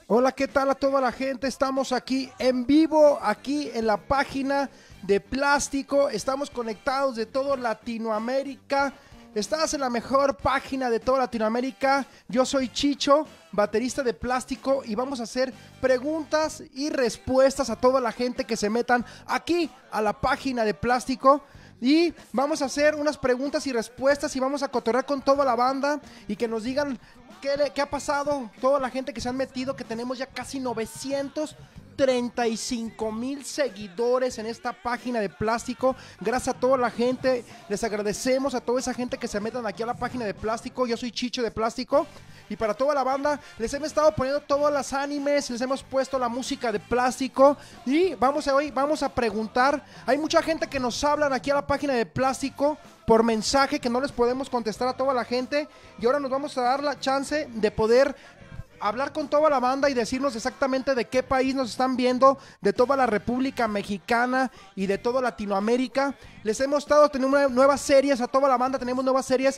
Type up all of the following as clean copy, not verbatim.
Hola, ¿qué tal a toda la gente? Estamos aquí en vivo, aquí en la página de Plástico. Estamos conectados de todo Latinoamérica. Estás en la mejor página de toda Latinoamérica. Yo soy Chicho, baterista de Plástico, y vamos a hacer preguntas y respuestas a toda la gente que se metan aquí a la página de Plástico. Y vamos a hacer unas preguntas y respuestas y vamos a cotorrear con toda la banda y que nos digan qué ha pasado, toda la gente que se han metido, que tenemos ya casi 935,000 seguidores en esta página de Plástico. Gracias a toda la gente, les agradecemos a toda esa gente que se metan aquí a la página de Plástico. Yo soy Chicho de Plástico. Y para toda la banda, les hemos estado poniendo todos los animes, les hemos puesto la música de Plástico. Y hoy vamos a preguntar. Hay mucha gente que nos hablan aquí a la página de Plástico por mensaje, que no les podemos contestar a toda la gente. Y ahora nos vamos a dar la chance de poder hablar con toda la banda y decirnos exactamente de qué país nos están viendo, de toda la República Mexicana y de toda Latinoamérica. Les hemos estado teniendo nuevas series a toda la banda, tenemos nuevas series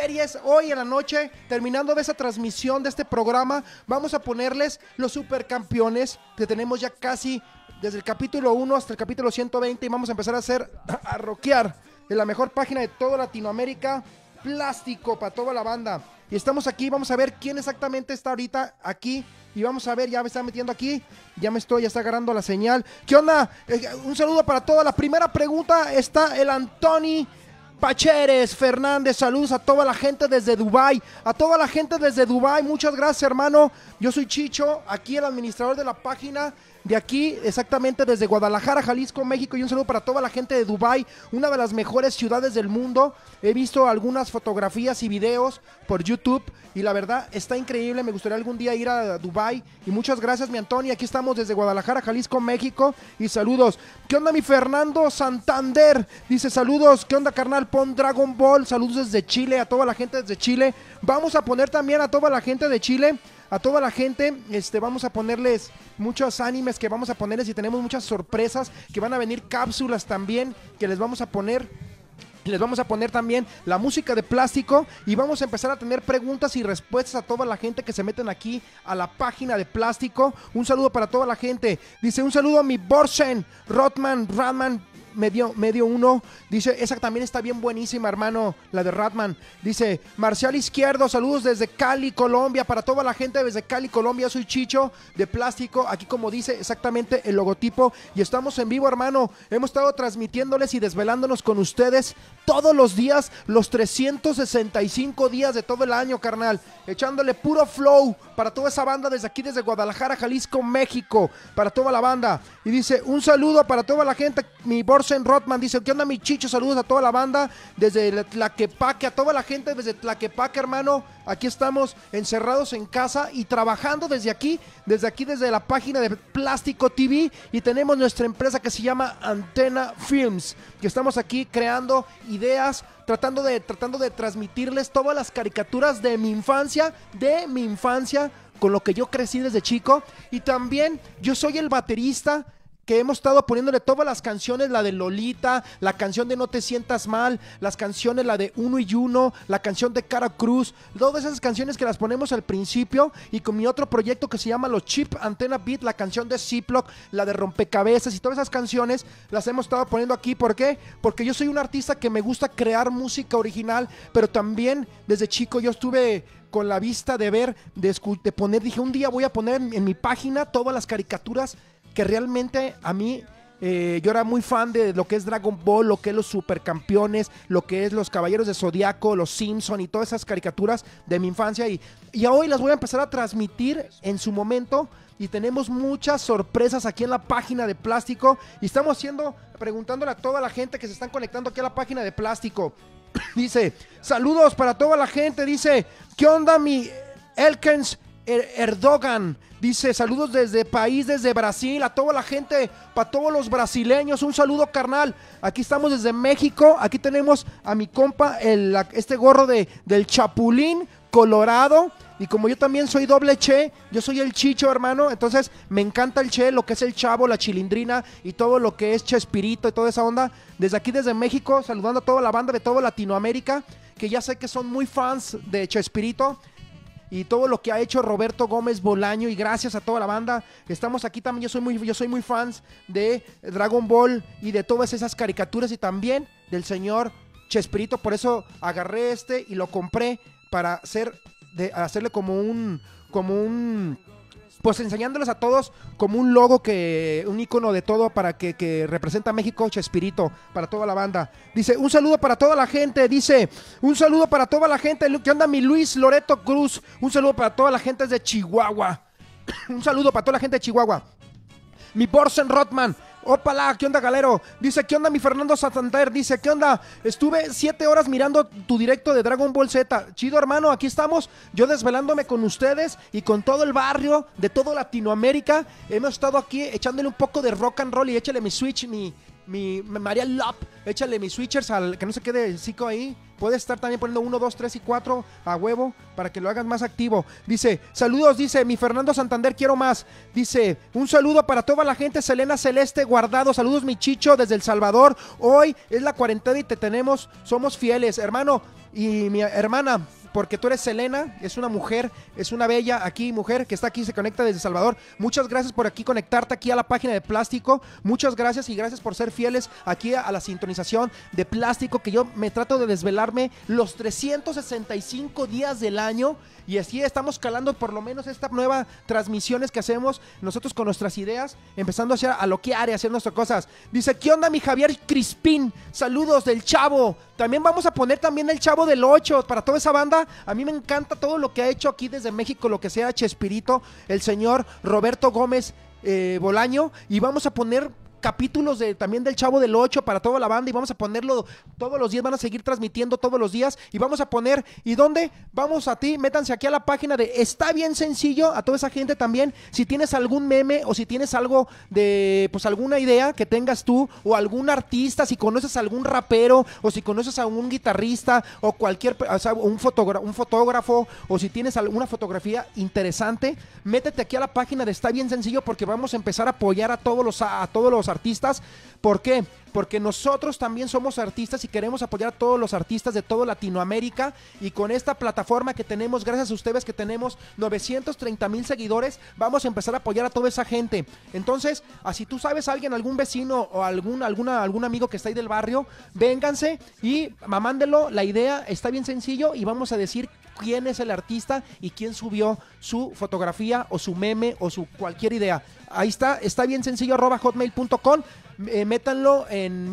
hoy en la noche, terminando de esa transmisión de este programa, vamos a ponerles los supercampeones que tenemos ya casi desde el capítulo 1 hasta el capítulo 120 y vamos a empezar a rockear en la mejor página de toda Latinoamérica, Plástico, para toda la banda. Y estamos aquí, vamos a ver quién exactamente está ahorita aquí. Y vamos a ver, ya me está metiendo aquí. Ya está agarrando la señal. ¿Qué onda? Un saludo para toda. La primera pregunta está el Antoni Pacheres Fernández. Saludos a toda la gente desde Dubái. A toda la gente desde Dubái, muchas gracias, hermano. Yo soy Chicho, aquí el administrador de la página. De aquí, exactamente desde Guadalajara, Jalisco, México. Y un saludo para toda la gente de Dubái, una de las mejores ciudades del mundo. He visto algunas fotografías y videos por YouTube y la verdad está increíble. Me gustaría algún día ir a Dubái. Y muchas gracias, mi Antonio. Aquí estamos desde Guadalajara, Jalisco, México. Y saludos. ¿Qué onda, mi Fernando Santander? Dice saludos. ¿Qué onda, carnal? Pon Dragon Ball. Saludos desde Chile, a toda la gente desde Chile. Vamos a poner también a toda la gente de Chile. A toda la gente, vamos a ponerles muchos animes que vamos a ponerles y tenemos muchas sorpresas que van a venir, cápsulas también que les vamos a poner. Les vamos a poner también la música de Plástico y vamos a empezar a tener preguntas y respuestas a toda la gente que se meten aquí a la página de Plástico. Un saludo para toda la gente. Dice, un saludo a mi Borsen, Radman, medio uno, dice, esa también está bien buenísima, hermano, la de Ratman. Dice, Marcial Izquierdo, saludos desde Cali, Colombia, para toda la gente desde Cali, Colombia. Soy Chicho de Plástico, aquí como dice exactamente el logotipo, y estamos en vivo, hermano. Hemos estado transmitiéndoles y desvelándonos con ustedes todos los días, los 365 días de todo el año, carnal, echándole puro flow para toda esa banda desde aquí, desde Guadalajara, Jalisco, México, para toda la banda. Y dice, un saludo para toda la gente, mi Borsen Rotman, dice, ¿qué onda, mi Chicho? Saludos a toda la banda desde Tlaquepaque, a toda la gente desde Tlaquepaque, hermano. Aquí estamos encerrados en casa y trabajando desde aquí, desde la página de Plástico TV, y tenemos nuestra empresa que se llama Antena Films, que estamos aquí creando ideas, tratando de transmitirles todas las caricaturas de mi infancia, con lo que yo crecí desde chico. Y también yo soy el baterista que hemos estado poniéndole todas las canciones, la de Lolita, la canción de No te sientas mal, las canciones, la de Uno y Uno, la canción de Cara Cruz, todas esas canciones que las ponemos al principio, y con mi otro proyecto que se llama Los Chip Antena Beat, la canción de Ziploc, la de Rompecabezas, y todas esas canciones las hemos estado poniendo aquí. ¿Por qué? Porque yo soy un artista que me gusta crear música original, pero también desde chico yo estuve con la vista de ver, de poner, dije, un día voy a poner en mi página todas las caricaturas que realmente a mí, yo era muy fan de lo que es Dragon Ball, lo que es los Supercampeones, lo que es los Caballeros de Zodiaco, los Simpson y todas esas caricaturas de mi infancia, y hoy las voy a empezar a transmitir en su momento, y tenemos muchas sorpresas aquí en la página de Plástico, y estamos preguntándole a toda la gente que se están conectando aquí a la página de Plástico. Dice, saludos para toda la gente, dice, ¿qué onda, mi Elkens Erdogan? Dice, saludos desde Brasil, a toda la gente, para todos los brasileños, un saludo, carnal. Aquí estamos desde México, aquí tenemos a mi compa, este gorro del Chapulín Colorado. Y como yo también soy doble Che, yo soy el Chicho, hermano, entonces me encanta el Che, lo que es el Chavo, la Chilindrina y todo lo que es Chespirito y toda esa onda. Desde aquí, desde México, saludando a toda la banda de toda Latinoamérica, que ya sé que son muy fans de Chespirito. y todo lo que ha hecho Roberto Gómez Bolaño, y gracias a toda la banda. Estamos aquí también, yo soy muy fans de Dragon Ball y de todas esas caricaturas y también del señor Chespirito, por eso agarré y lo compré para hacerle como un pues enseñándoles a todos como un logo, un icono de todo para que representa a México, Chespirito, para toda la banda. Dice, un saludo para toda la gente, un saludo para toda la gente. ¿Qué onda, mi Luis Loreto Cruz? Un saludo para toda la gente de Chihuahua. Un saludo para toda la gente de Chihuahua. Mi Borsen Rotman, ópala, ¿qué onda, galero? Dice, ¿qué onda, mi Fernando Santander? Dice, ¿qué onda? Estuve 7 horas mirando tu directo de Dragon Ball Z. Chido, hermano, aquí estamos, yo desvelándome con ustedes y con todo el barrio de toda Latinoamérica. Hemos estado aquí echándole un poco de rock and roll y échale mi Switch, mi María Lop, échale mis switchers al que no se quede cico ahí. Puedes estar también poniendo 1, 2, 3 y 4 a huevo para que lo hagas más activo. Dice, saludos, dice mi Fernando Santander, quiero más. Dice, un saludo para toda la gente, Selena Celeste Guardado. Saludos, mi Chicho, desde El Salvador. Hoy es la cuarentena y te tenemos, somos fieles, hermano. Y mi hermana, porque tú eres Selena, es una mujer, es una bella aquí mujer que está aquí, se conecta desde El Salvador. Muchas gracias por aquí conectarte aquí a la página de Plástico. Muchas gracias y gracias por ser fieles aquí a la sintonización de Plástico, que yo me trato de desvelarme los 365 días del año. Y así estamos calando por lo menos estas nuevas transmisiones que hacemos nosotros con nuestras ideas, empezando a hacer a lo que haré, hacer nuestras cosas. Dice, ¿qué onda, mi Javier Crispín? Saludos del Chavo. También vamos a poner también el Chavo del 8 para toda esa banda. A mí me encanta todo lo que ha hecho aquí desde México, lo que sea Chespirito, el señor Roberto Gómez Bolaño. Y vamos a poner capítulos también del Chavo del 8 para toda la banda y vamos a ponerlo todos los días, van a seguir transmitiendo todos los días y vamos a poner, ¿y dónde? Vamos a ti, métanse aquí a la página de Está Bien Sencillo, a toda esa gente también, si tienes algún meme o si tienes algo de, pues alguna idea que tengas tú o algún artista, si conoces a algún rapero o si conoces a un guitarrista o cualquier, o sea, un fotógrafo o si tienes alguna fotografía interesante, métete aquí a la página de Está Bien Sencillo porque vamos a empezar a apoyar a todos los artistas. ¿Por qué? Porque nosotros también somos artistas y queremos apoyar a todos los artistas de toda Latinoamérica, y con esta plataforma que tenemos, gracias a ustedes que tenemos 930,000 seguidores, vamos a empezar a apoyar a toda esa gente. Entonces, si tú sabes a alguien, algún vecino o algún amigo que está ahí del barrio, vénganse y mándelo la idea, Está Bien Sencillo, y vamos a decir quién es el artista y quién subió su fotografía o su meme o su cualquier idea. Ahí está bien sencillo @hotmail.com. Métanlo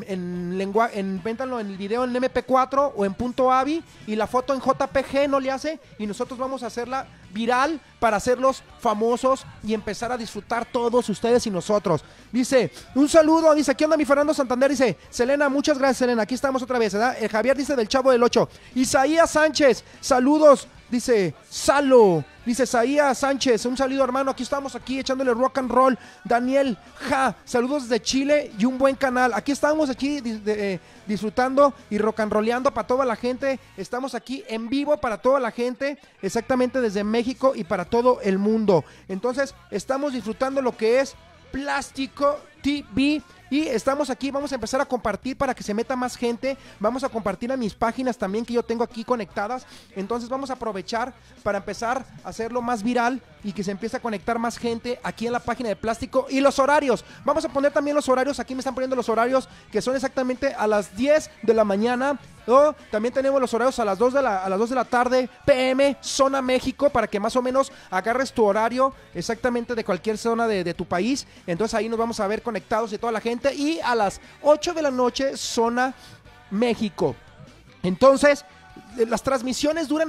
métanlo en el video en MP4 o en .avi y la foto en JPG, no le hace, y nosotros vamos a hacerla viral para hacerlos famosos y empezar a disfrutar todos ustedes y nosotros. Dice, un saludo, dice, ¿qué onda, mi Fernando Santander? Dice, Selena, muchas gracias, Selena, aquí estamos otra vez, ¿verdad? El Javier dice del Chavo del 8. Isaías Sánchez, saludos, dice, Salo, dice Isaías Sánchez, un saludo, hermano, aquí estamos aquí echándole rock and roll. Daniel saludos desde Chile y un buen canal. Aquí estamos aquí disfrutando y rock and rolleando para toda la gente. Estamos aquí en vivo para toda la gente, exactamente desde México y para todo el mundo. Entonces, estamos disfrutando lo que es Plástico TV. Y estamos aquí, vamos a empezar a compartir para que se meta más gente. Vamos a compartir a mis páginas también que yo tengo aquí conectadas. Entonces vamos a aprovechar para empezar a hacerlo más viral y que se empiece a conectar más gente aquí en la página de Plástico. Y los horarios, vamos a poner también los horarios. Aquí me están poniendo los horarios que son exactamente a las 10 de la mañana. También tenemos los horarios a las 2 de la tarde PM, zona México, para que más o menos agarres tu horario exactamente de cualquier zona de tu país. Entonces ahí nos vamos a ver conectados y toda la gente. Y a las 8 de la noche, zona México. Entonces, las transmisiones duran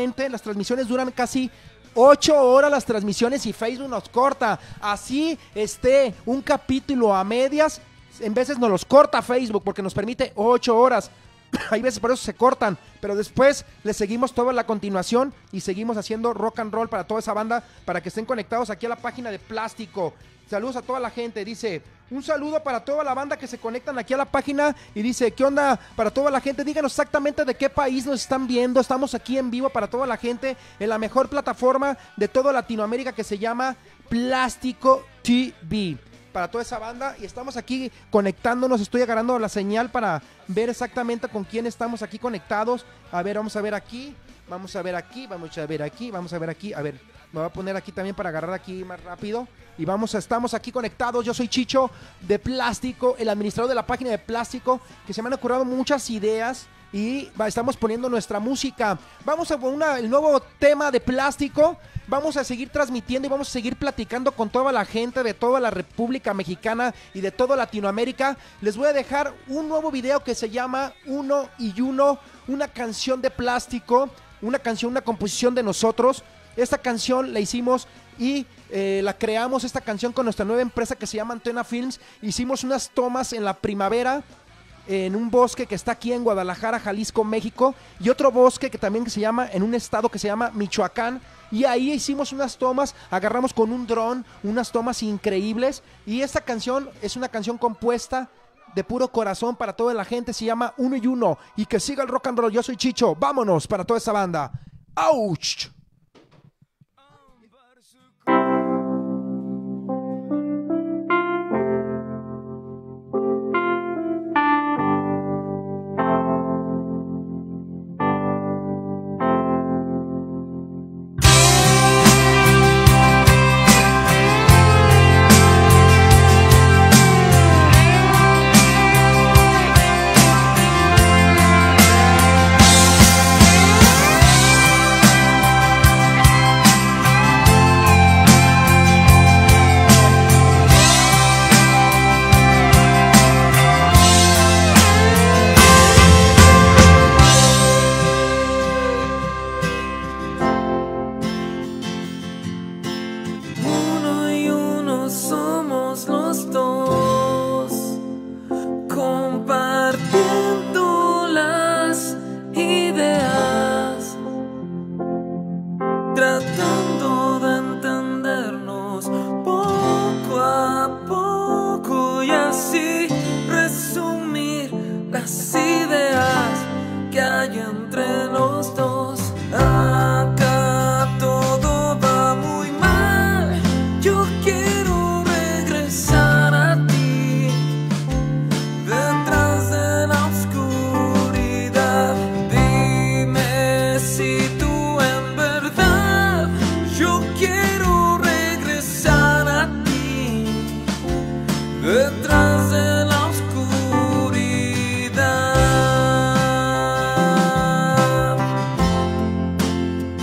casi 8 horas las transmisiones y Facebook nos corta. Así un capítulo a medias, en veces nos los corta Facebook porque nos permite 8 horas. Hay veces por eso se cortan, pero después le seguimos toda la continuación y seguimos haciendo rock and roll para toda esa banda, para que estén conectados aquí a la página de Plástico. Saludos a toda la gente, dice, un saludo para toda la banda que se conectan aquí a la página y dice, ¿qué onda para toda la gente? Díganos exactamente de qué país nos están viendo. Estamos aquí en vivo para toda la gente en la mejor plataforma de toda Latinoamérica que se llama Plástico TV. Para toda esa banda y estamos aquí conectándonos, estoy agarrando la señal para ver exactamente con quién estamos aquí conectados. A ver, vamos a ver aquí. Vamos a ver aquí, vamos a ver aquí, vamos a ver aquí. A ver, me voy a poner aquí también para agarrar aquí más rápido. Y estamos aquí conectados. Yo soy Chicho de Plástico, el administrador de la página de Plástico, que se me han ocurrido muchas ideas y estamos poniendo nuestra música. Vamos a poner el nuevo tema de Plástico. Vamos a seguir transmitiendo y vamos a seguir platicando con toda la gente de toda la República Mexicana y de toda Latinoamérica. Les voy a dejar un nuevo video que se llama Uno y Uno, una canción de Plástico, una canción, una composición de nosotros. Esta canción la hicimos y la creamos, esta canción, con nuestra nueva empresa que se llama Antena Films. Hicimos unas tomas en la primavera en un bosque que está aquí en Guadalajara, Jalisco, México, y otro bosque que también se llama, en un estado que se llama Michoacán, y ahí hicimos unas tomas, agarramos con un dron unas tomas increíbles, y esta canción es una canción compuesta de puro corazón para toda la gente, se llama Uno y Uno, y que siga el rock and roll. Yo soy Chicho, vámonos para toda esa banda. ¡Auch! Tratando de entendernos poco a poco y así resumir las ideas que hay entre los dos. Acá todo va muy mal, yo quiero regresar a ti, detrás de la oscuridad. Dime si tú detrás de la oscuridad.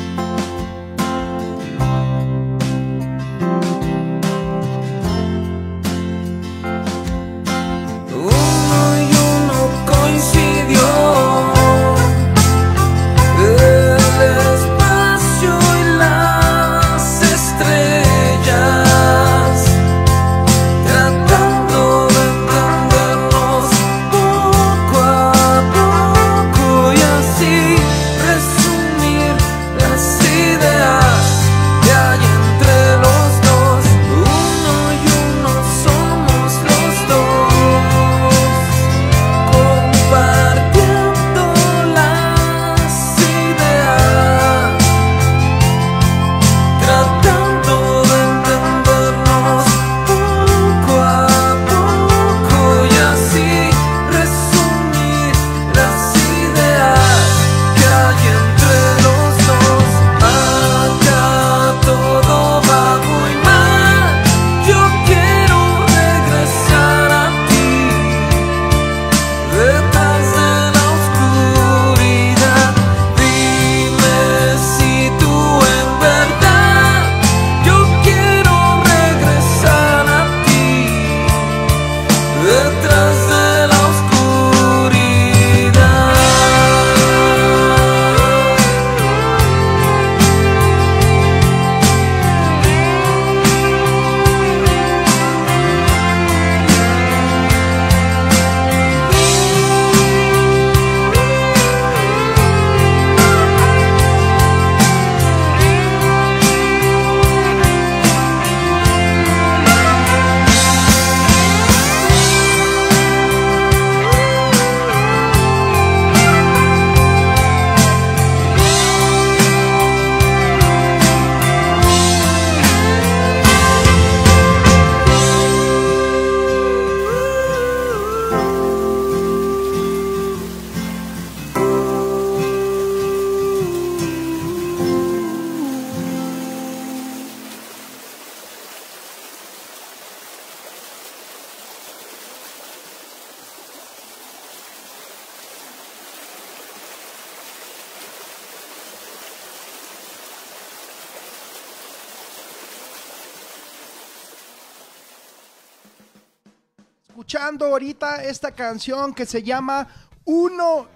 escuchando ahorita esta canción que se llama Uno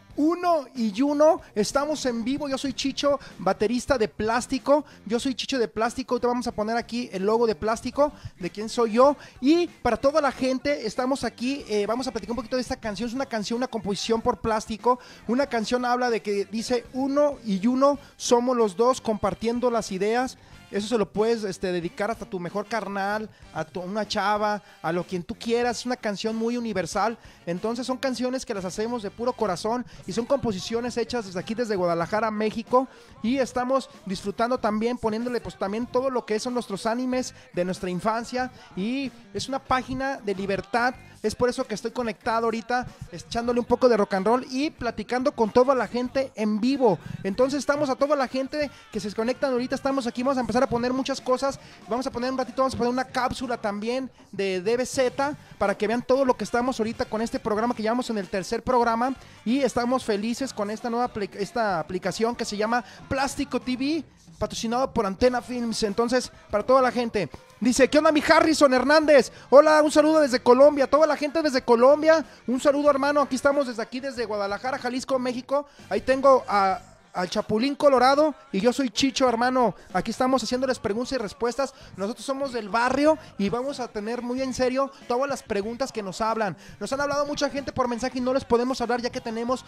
y Uno. Estamos en vivo. Yo soy Chicho, baterista de Plástico. Yo soy Chicho de Plástico. Te vamos a poner aquí el logo de Plástico, de quién soy yo. Y para toda la gente, estamos aquí. Vamos a platicar un poquito de esta canción. Es una canción, una composición por Plástico. Una canción habla de que dice uno y uno somos los dos compartiendo las ideas. Eso se lo puedes dedicar hasta a tu mejor carnal, una chava, a lo quien tú quieras. Es una canción muy universal. Entonces son canciones que las hacemos de puro corazón y son composiciones hechas desde aquí, desde Guadalajara, México. Y estamos disfrutando también, poniéndole pues también todo lo que son nuestros animes de nuestra infancia. Y es una página de libertad. Es por eso que estoy conectado ahorita, echándole un poco de rock and roll y platicando con toda la gente en vivo. Entonces estamos a toda la gente que se conectan ahorita, estamos aquí, vamos a empezar a poner muchas cosas. Vamos a poner un ratito, vamos a poner una cápsula también de DBZ para que vean todo lo que estamos ahorita con este programa que llevamos en el tercer programa. Y estamos felices con esta nueva esta aplicación que se llama Plástico TV, patrocinado por Antena Films. Entonces, para toda la gente, dice, ¿qué onda mi Harrison Hernández? Hola, un saludo desde Colombia, toda la gente desde Colombia, un saludo hermano, aquí estamos desde aquí, desde Guadalajara, Jalisco, México. Ahí tengo al Chapulín Colorado y yo soy Chicho, hermano. Aquí estamos haciéndoles preguntas y respuestas. Nosotros somos del barrio y vamos a tener muy en serio todas las preguntas que nos hablan. Nos han hablado mucha gente por mensaje y no les podemos hablar ya que tenemos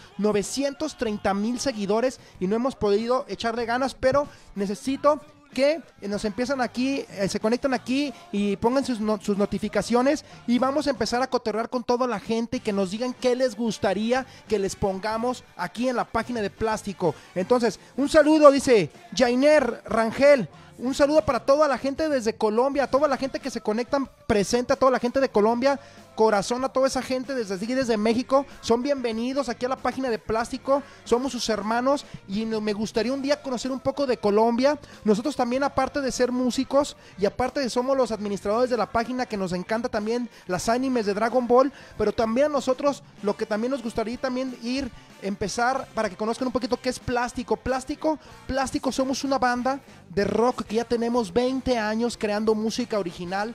930,000 seguidores y no hemos podido echarle ganas, pero necesito que nos empiezan aquí, se conectan aquí y pongan sus notificaciones y vamos a empezar a cotorrear con toda la gente y que nos digan qué les gustaría que les pongamos aquí en la página de Plástico. Entonces, un saludo, dice Jainer Rangel. Un saludo para toda la gente desde Colombia, toda la gente que se conectan presente, a toda la gente de Colombia, corazón a toda esa gente desde aquí, desde México, son bienvenidos aquí a la página de Plástico, somos sus hermanos y me gustaría un día conocer un poco de Colombia. Nosotros también, aparte de ser músicos y aparte de somos los administradores de la página, que nos encanta también las animes de Dragon Ball, pero también a nosotros lo que también nos gustaría también empezar para que conozcan un poquito qué es Plástico. Plástico somos una banda de rock que ya tenemos 20 años creando música original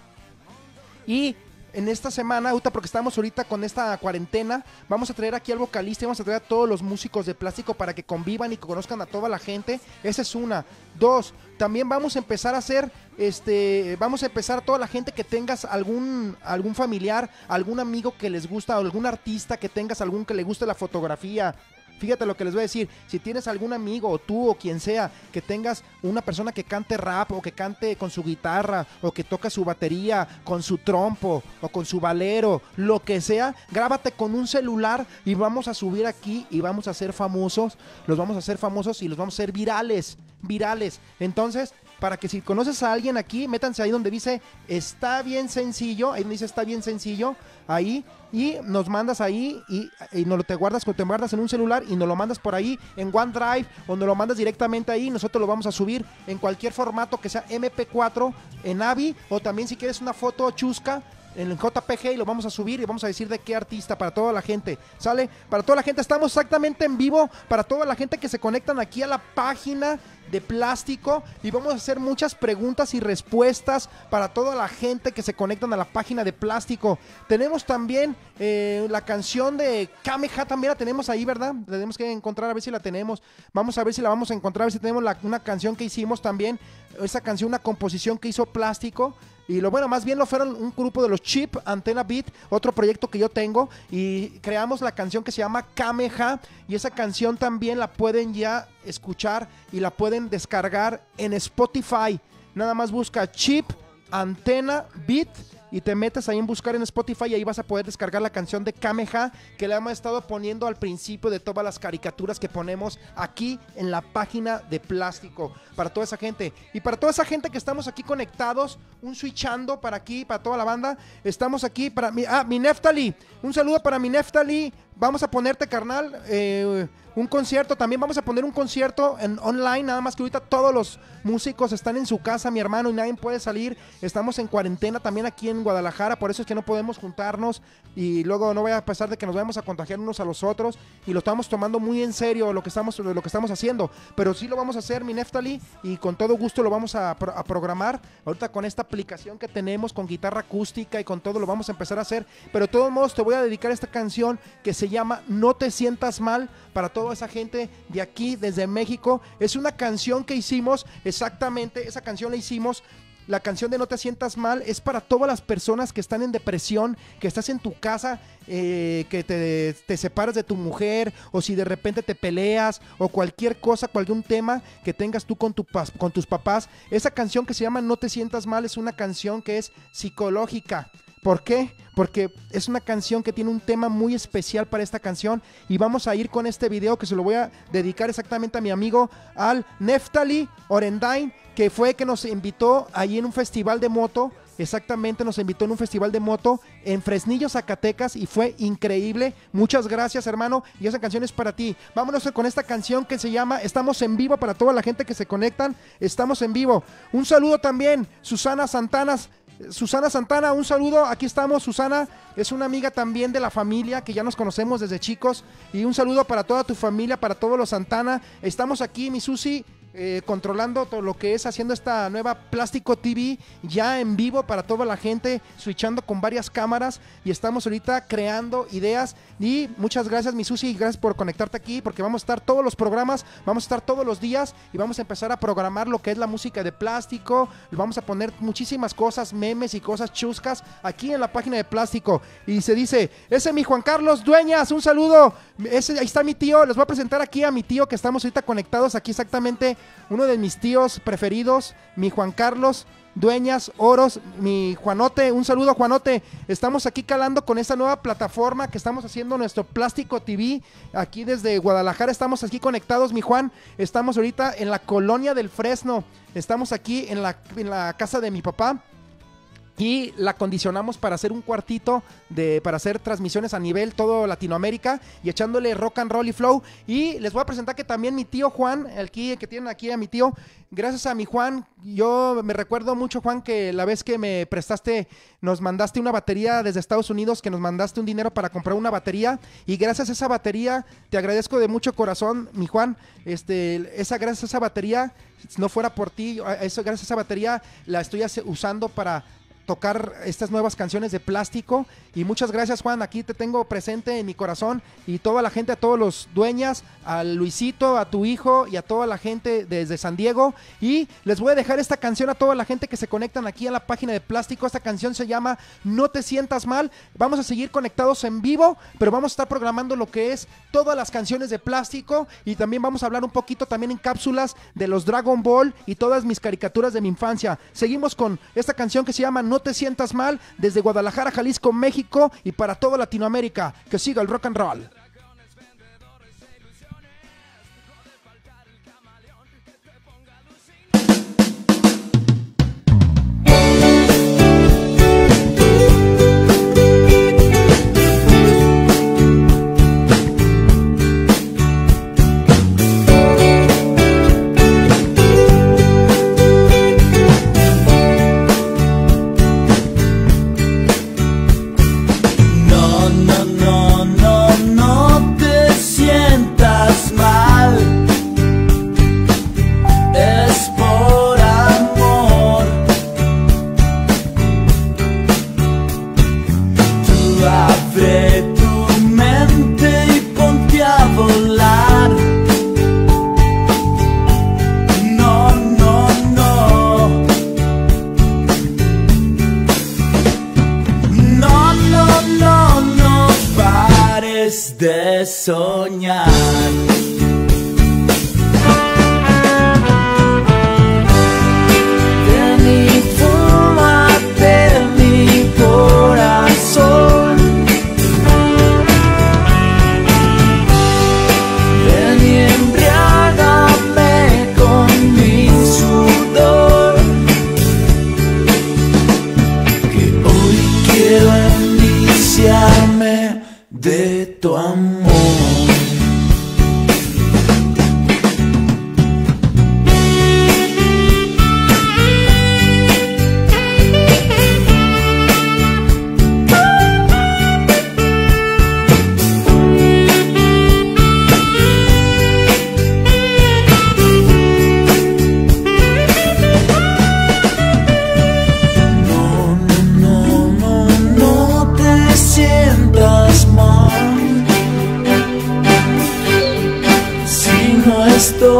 y en esta semana, porque estamos ahorita con esta cuarentena, vamos a traer aquí al vocalista y vamos a traer a todos los músicos de Plástico para que convivan y que conozcan a toda la gente. Esa es una. Dos, también vamos a empezar a hacer, vamos a empezar a toda la gente que tengas algún familiar, algún amigo que les gusta, o algún artista que tengas, algún que le guste la fotografía. Fíjate lo que les voy a decir, si tienes algún amigo o tú o quien sea que tengas una persona que cante rap o que cante con su guitarra o que toca su batería con su trompo o con su valero, lo que sea, grábate con un celular y vamos a subir aquí y vamos a ser famosos, los vamos a hacer famosos y los vamos a hacer virales. Entonces, para que si conoces a alguien aquí, métanse ahí donde dice está bien sencillo, ahí donde dice está bien sencillo, ahí, y nos mandas ahí y te guardas en un celular y nos lo mandas por ahí en OneDrive o nos lo mandas directamente ahí. Nosotros lo vamos a subir en cualquier formato que sea MP4 en AVI, o también si quieres una foto chusca en el JPG y lo vamos a subir y vamos a decir de qué artista, para toda la gente, ¿sale? Para toda la gente, estamos exactamente en vivo, para toda la gente que se conectan aquí a la página de Plástico y vamos a hacer muchas preguntas y respuestas para toda la gente que se conectan a la página de Plástico. Tenemos también la canción de Kameha, también la tenemos ahí, ¿verdad? La tenemos que encontrar, a ver si la tenemos. Vamos a ver si la vamos a encontrar, a ver si tenemos una canción que hicimos también, esa canción, una composición que hizo Plástico. Y más bien lo fueron un grupo de los Chip, Antena Beat, otro proyecto que yo tengo, y creamos la canción que se llama Kameha, y esa canción también la pueden ya escuchar y la pueden descargar en Spotify. Nada más busca Chip, Antena Beat y te metes ahí en buscar en Spotify y ahí vas a poder descargar la canción de Kameha, que le hemos estado poniendo al principio de todas las caricaturas que ponemos aquí en la página de Plástico, para toda esa gente. Y para toda esa gente que estamos aquí conectados, un switchando para aquí, para toda la banda, estamos aquí para mi Neftali, un saludo para mi Neftali, vamos a ponerte, carnal, un concierto. También vamos a poner un concierto en online, nada más que ahorita todos los músicos están en su casa, mi hermano, y nadie puede salir. Estamos en cuarentena también aquí en Guadalajara, por eso es que no podemos juntarnos y luego no vaya a pasar de que nos vayamos a contagiar unos a los otros, y lo estamos tomando muy en serio lo que estamos haciendo, pero sí lo vamos a hacer, mi Neftali, y con todo gusto lo vamos a programar. Ahorita con esta aplicación que tenemos con guitarra acústica y con todo lo vamos a empezar a hacer, pero de todos modos te voy a dedicar esta canción que se llama No te sientas mal, para toda esa gente de aquí, desde México. Es una canción que hicimos, exactamente, esa canción la hicimos. La canción de No te sientas mal es para todas las personas que están en depresión, que estás en tu casa, que te separas de tu mujer, o si de repente te peleas, o cualquier cosa, cualquier tema que tengas tú con tus papás. Esa canción que se llama No te sientas mal es una canción que es psicológica. ¿Por qué? Porque es una canción que tiene un tema muy especial para esta canción, y vamos a ir con este video que se lo voy a dedicar exactamente a mi amigo al Neftali Orendain, que fue que nos invitó ahí en un festival de moto. Exactamente, nos invitó en un festival de moto en Fresnillo, Zacatecas, y fue increíble. Muchas gracias, hermano, y esa canción es para ti. Vámonos con esta canción que se llama Estamos en Vivo, para toda la gente que se conectan. Estamos en vivo. Un saludo también, Susana Santana, un saludo. Aquí estamos, Susana es una amiga también de la familia, que ya nos conocemos desde chicos, y un saludo para toda tu familia, para todos los Santana. Estamos aquí, mi Susi, controlando todo lo que es, haciendo esta nueva Plástico TV ya en vivo para toda la gente, switchando con varias cámaras, y estamos ahorita creando ideas. Y muchas gracias, mi Susi, gracias por conectarte aquí, porque vamos a estar todos los programas, vamos a estar todos los días, y vamos a empezar a programar lo que es la música de Plástico. Vamos a poner muchísimas cosas, memes y cosas chuscas aquí en la página de Plástico. Y se dice, ese mi Juan Carlos Dueñas, un saludo. Ahí está mi tío, les voy a presentar aquí a mi tío, que estamos ahorita conectados aquí, exactamente uno de mis tíos preferidos, mi Juan Carlos Dueñas Oros, mi Juanote. Un saludo, Juanote. Estamos aquí calando con esta nueva plataforma que estamos haciendo, nuestro Plástico TV, aquí desde Guadalajara. Estamos aquí conectados, mi Juan. Estamos ahorita en la colonia del Fresno, estamos aquí en la casa de mi papá, y la acondicionamos para hacer un cuartito para hacer transmisiones a nivel todo Latinoamérica, y echándole rock and roll y flow. Y les voy a presentar que también mi tío Juan, el que tienen aquí a mi tío, gracias a mi Juan, yo me recuerdo mucho, Juan, que la vez que me prestaste, nos mandaste una batería desde Estados Unidos, que nos mandaste un dinero para comprar una batería, y gracias a esa batería, te agradezco de mucho corazón, mi Juan. Gracias a esa batería, si no fuera por ti, gracias a esa batería la estoy usando para tocar estas nuevas canciones de Plástico. Y muchas gracias, Juan, aquí te tengo presente en mi corazón, y toda la gente, a todos los Dueñas, a Luisito, a tu hijo, y a toda la gente desde San Diego. Y les voy a dejar esta canción a toda la gente que se conectan aquí a la página de Plástico. Esta canción se llama No te sientas mal. Vamos a seguir conectados en vivo, pero vamos a estar programando lo que es todas las canciones de Plástico, y también vamos a hablar un poquito también en cápsulas de los Dragon Ball y todas mis caricaturas de mi infancia. Seguimos con esta canción que se llama No te sientas mal, desde Guadalajara, Jalisco, México, y para toda Latinoamérica. Que siga el rock and roll. No,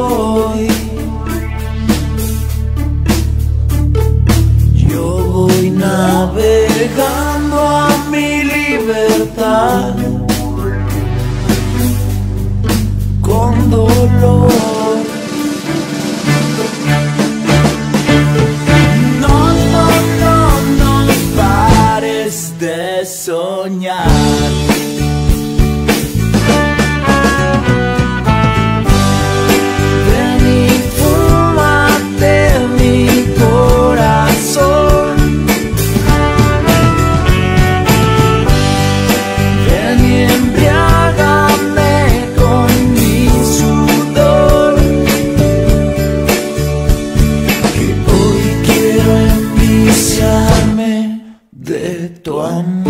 voy. Yo voy navegando a mi libertad con dolor. No, no, no, no pares de soñar. Ven y fúmate mi corazón. Ven y embriágame con mi sudor, que hoy quiero enviciarme de tu amor.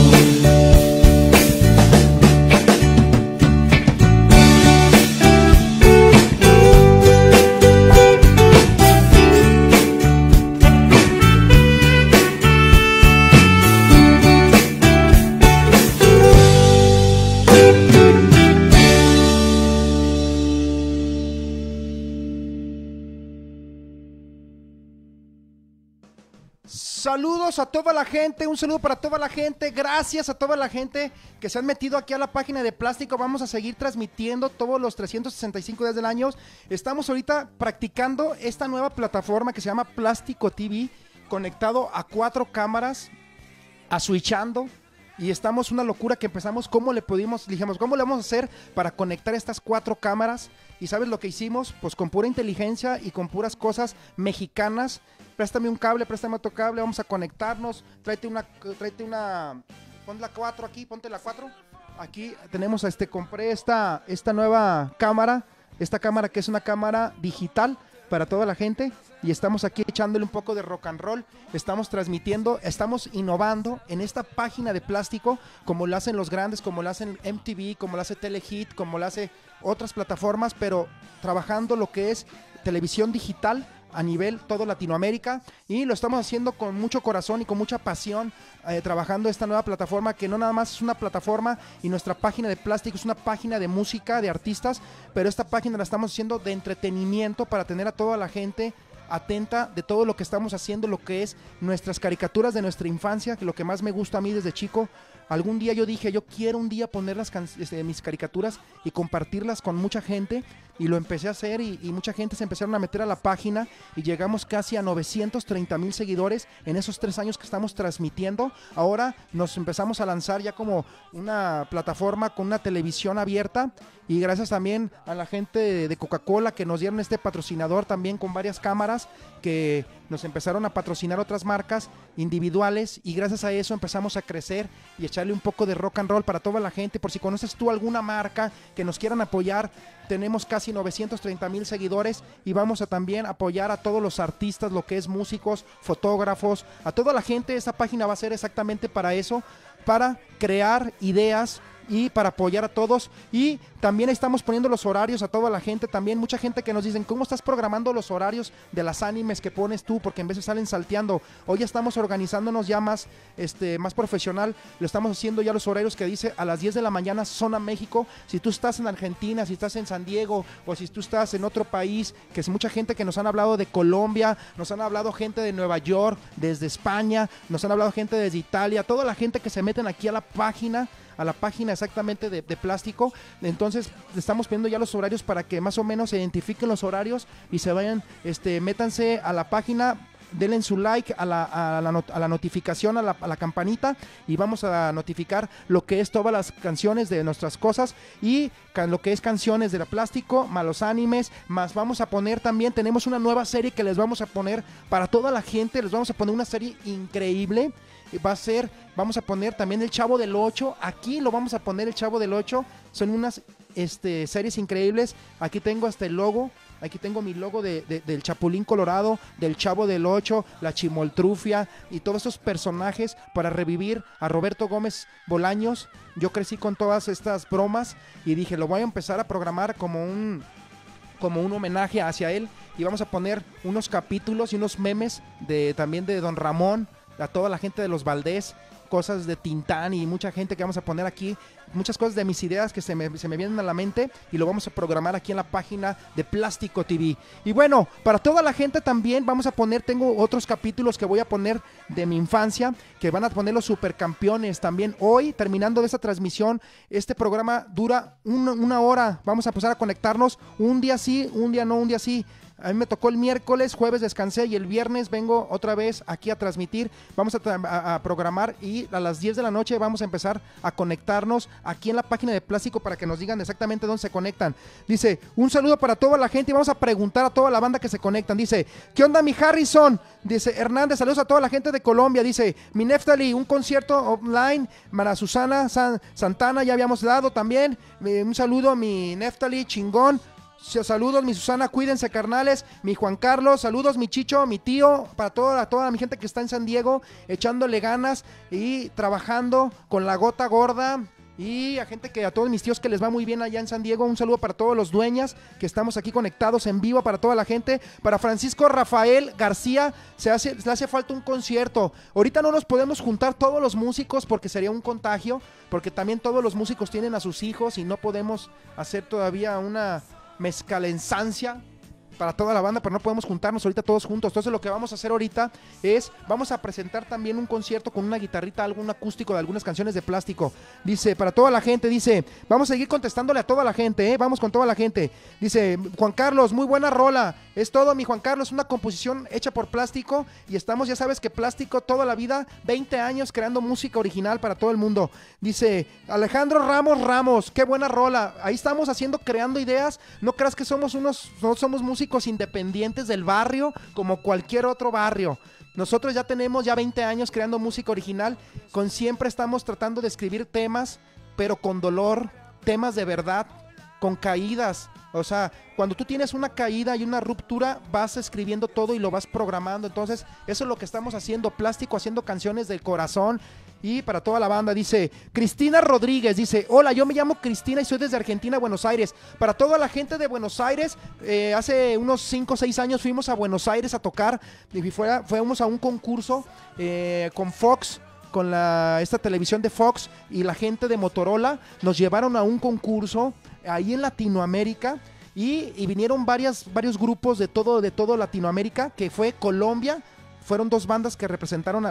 Saludos a toda la gente, un saludo para toda la gente, gracias a toda la gente que se han metido aquí a la página de Plástico. Vamos a seguir transmitiendo todos los 365 días del año. Estamos ahorita practicando esta nueva plataforma que se llama Plástico TV, conectado a 4 cámaras, a switchando. Y estamos una locura que empezamos, ¿cómo le dijimos, cómo le vamos a hacer para conectar estas 4 cámaras? Y ¿sabes lo que hicimos? Pues con pura inteligencia y con puras cosas mexicanas. Préstame un cable, préstame otro cable, vamos a conectarnos. Tráete una, pon la 4 aquí, ponte la 4. Aquí tenemos, compré esta nueva cámara, esta cámara que es una cámara digital para toda la gente. Y estamos aquí echándole un poco de rock and roll, estamos transmitiendo, estamos innovando en esta página de Plástico, como lo hacen los grandes, como lo hacen MTV, como lo hace Telehit, como lo hace otras plataformas, pero trabajando lo que es televisión digital a nivel todo Latinoamérica, y lo estamos haciendo con mucho corazón y con mucha pasión, trabajando esta nueva plataforma que no nada más es una plataforma, y nuestra página de Plástico es una página de música, de artistas, pero esta página la estamos haciendo de entretenimiento para tener a toda la gente atenta de todo lo que estamos haciendo, lo que es nuestras caricaturas de nuestra infancia, que lo que más me gusta a mí desde chico. Algún día yo dije, yo quiero un día poner mis caricaturas y compartirlas con mucha gente, y lo empecé a hacer, y mucha gente se empezaron a meter a la página, y llegamos casi a 930,000 seguidores en esos 3 años que estamos transmitiendo. Ahora nos empezamos a lanzar ya como una plataforma con una televisión abierta, y gracias también a la gente de Coca-Cola que nos dieron este patrocinador también con varias cámaras, que nos empezaron a patrocinar otras marcas individuales, y gracias a eso empezamos a crecer y echarle un poco de rock and roll para toda la gente. Por si conoces tú alguna marca que nos quieran apoyar, tenemos casi 930,000 seguidores, y vamos a también apoyar a todos los artistas, lo que es músicos, fotógrafos, a toda la gente. Esta página va a ser exactamente para eso, para crear ideas y para apoyar a todos. Y también estamos poniendo los horarios a toda la gente. También mucha gente que nos dicen, ¿cómo estás programando los horarios de las animes que pones tú? Porque en veces salen salteando. Hoy ya estamos organizándonos ya más profesional. Lo estamos haciendo ya los horarios que dice a las 10 de la mañana zona México. Si tú estás en Argentina, si estás en San Diego, o si tú estás en otro país, que es mucha gente que nos han hablado de Colombia, nos han hablado gente de Nueva York, desde España, nos han hablado gente desde Italia, toda la gente que se meten aquí a la página exactamente de Plástico. Entonces estamos pidiendo ya los horarios para que más o menos se identifiquen los horarios y se vayan, métanse a la página, denle su like a la notificación, a la campanita, y vamos a notificar lo que es todas las canciones de nuestras cosas, y lo que es canciones de la Plástico, más los animes, más vamos a poner también, tenemos una nueva serie que les vamos a poner para toda la gente, les vamos a poner una serie increíble. Vamos a poner también el Chavo del 8, aquí lo vamos a poner el Chavo del 8, son unas series increíbles. Aquí tengo hasta el logo, aquí tengo mi logo del Chapulín Colorado, del Chavo del 8, la Chimoltrufia y todos esos personajes para revivir a Roberto Gómez Bolaños. Yo crecí con todas estas bromas y dije, lo voy a empezar a programar como un homenaje hacia él, y vamos a poner unos capítulos y unos memes también de Don Ramón, a toda la gente de los Valdés, cosas de Tintán y mucha gente que vamos a poner aquí, muchas cosas de mis ideas que se me vienen a la mente y lo vamos a programar aquí en la página de Plástico TV. Y bueno, para toda la gente también vamos a poner, tengo otros capítulos que voy a poner de mi infancia, que van a poner los supercampeones también. Hoy, terminando de esta transmisión, este programa dura una hora, vamos a empezar a conectarnos un día sí, un día no, un día sí. A mí me tocó el miércoles, jueves descansé y el viernes vengo otra vez aquí a transmitir. Vamos a programar y a las 10 de la noche vamos a empezar a conectarnos aquí en la página de Plástico para que nos digan exactamente dónde se conectan. Dice, un saludo para toda la gente y vamos a preguntar a toda la banda que se conectan. Dice, ¿qué onda mi Harrison? Dice, Hernández, saludos a toda la gente de Colombia. Dice, mi Neftali, un concierto online para Susana Santana, ya habíamos dado también. Un saludo mi Neftali, chingón. Saludos mi Susana, cuídense carnales, mi Juan Carlos, saludos mi Chicho, mi tío, para toda mi gente que está en San Diego, echándole ganas y trabajando con la gota gorda. Y a todos mis tíos que les va muy bien allá en San Diego, un saludo para todos los dueñas que estamos aquí conectados en vivo, para toda la gente. Para Francisco Rafael García, le hace falta un concierto. Ahorita no nos podemos juntar todos los músicos porque sería un contagio, porque también todos los músicos tienen a sus hijos y no podemos hacer todavía una mezcalenzancia para toda la banda, pero no podemos juntarnos ahorita todos juntos. Entonces lo que vamos a hacer ahorita es, vamos a presentar también un concierto con una guitarrita, algún acústico de algunas canciones de Plástico. Dice, para toda la gente, dice, vamos a seguir contestándole a toda la gente, vamos con toda la gente. Dice, Juan Carlos, muy buena rola. Es todo mi Juan Carlos, una composición hecha por Plástico y estamos, ya sabes que Plástico toda la vida, 20 años creando música original para todo el mundo. Dice, Alejandro Ramos, qué buena rola. Ahí estamos creando ideas. No creas que somos músicos independientes del barrio como cualquier otro barrio. Nosotros ya tenemos 20 años creando música original, siempre estamos tratando de escribir temas, pero con dolor, temas de verdad, con caídas. O sea, cuando tú tienes una caída y una ruptura, vas escribiendo todo y lo vas programando. Entonces, eso es lo que estamos haciendo, Plástico, haciendo canciones del corazón. Y para toda la banda, dice Cristina Rodríguez, dice, hola, yo me llamo Cristina y soy desde Argentina, Buenos Aires. Para toda la gente de Buenos Aires, hace unos 5 o 6 años fuimos a Buenos Aires a tocar, y fuimos a un concurso con Fox, con esta televisión de Fox, y la gente de Motorola nos llevaron a un concurso ahí en Latinoamérica, y vinieron varios grupos de todo Latinoamérica, que fue Colombia. Fueron 2 bandas que representaron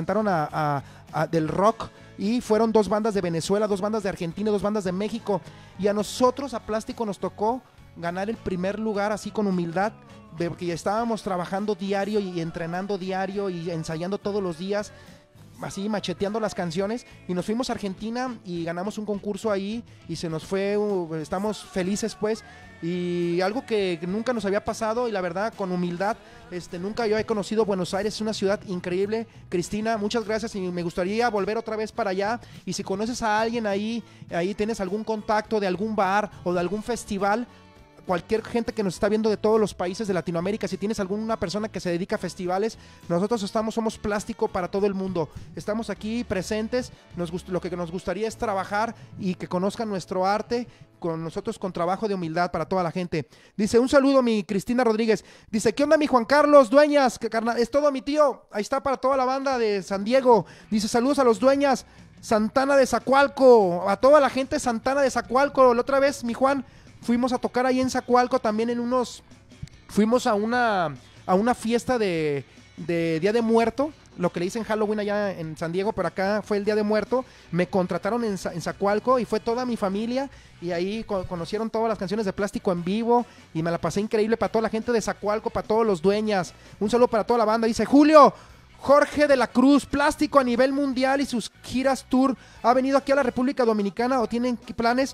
del rock, y fueron 2 bandas de Venezuela, 2 bandas de Argentina, 2 bandas de México, y a nosotros, a Plástico, nos tocó ganar el primer lugar así con humildad, porque ya estábamos trabajando diario y entrenando diario y ensayando todos los días, así macheteando las canciones, y nos fuimos a Argentina y ganamos un concurso ahí y se nos fue, estamos felices pues, y algo que nunca nos había pasado, y la verdad con humildad, nunca yo he conocido Buenos Aires, es una ciudad increíble. Cristina, muchas gracias, y me gustaría volver otra vez para allá, y si conoces a alguien ahí tienes algún contacto de algún bar o de algún festival, cualquier gente que nos está viendo de todos los países de Latinoamérica, si tienes alguna persona que se dedica a festivales, nosotros somos Plástico para todo el mundo. Estamos aquí presentes, lo que nos gustaría es trabajar y que conozcan nuestro arte con nosotros, con trabajo de humildad para toda la gente. Dice, un saludo mi Cristina Rodríguez. Dice, ¿qué onda mi Juan Carlos Dueñas? Es todo mi tío. Ahí está para toda la banda de San Diego. Dice, saludos a los Dueñas. Santana de Zacualco, a toda la gente de Santana de Zacualco. La otra vez, mi Juan, fuimos a tocar ahí en Zacualco también fuimos a una fiesta de Día de Muerto, lo que le dicen Halloween allá en San Diego, pero acá fue el Día de Muerto. Me contrataron en Zacualco y fue toda mi familia, y ahí conocieron todas las canciones de Plástico en vivo y me la pasé increíble. Para toda la gente de Zacualco, para todos los Dueñas, un saludo para toda la banda. Dice Julio Jorge de la Cruz, Plástico a nivel mundial y sus giras tour, ¿ha venido aquí a la República Dominicana o tienen planes?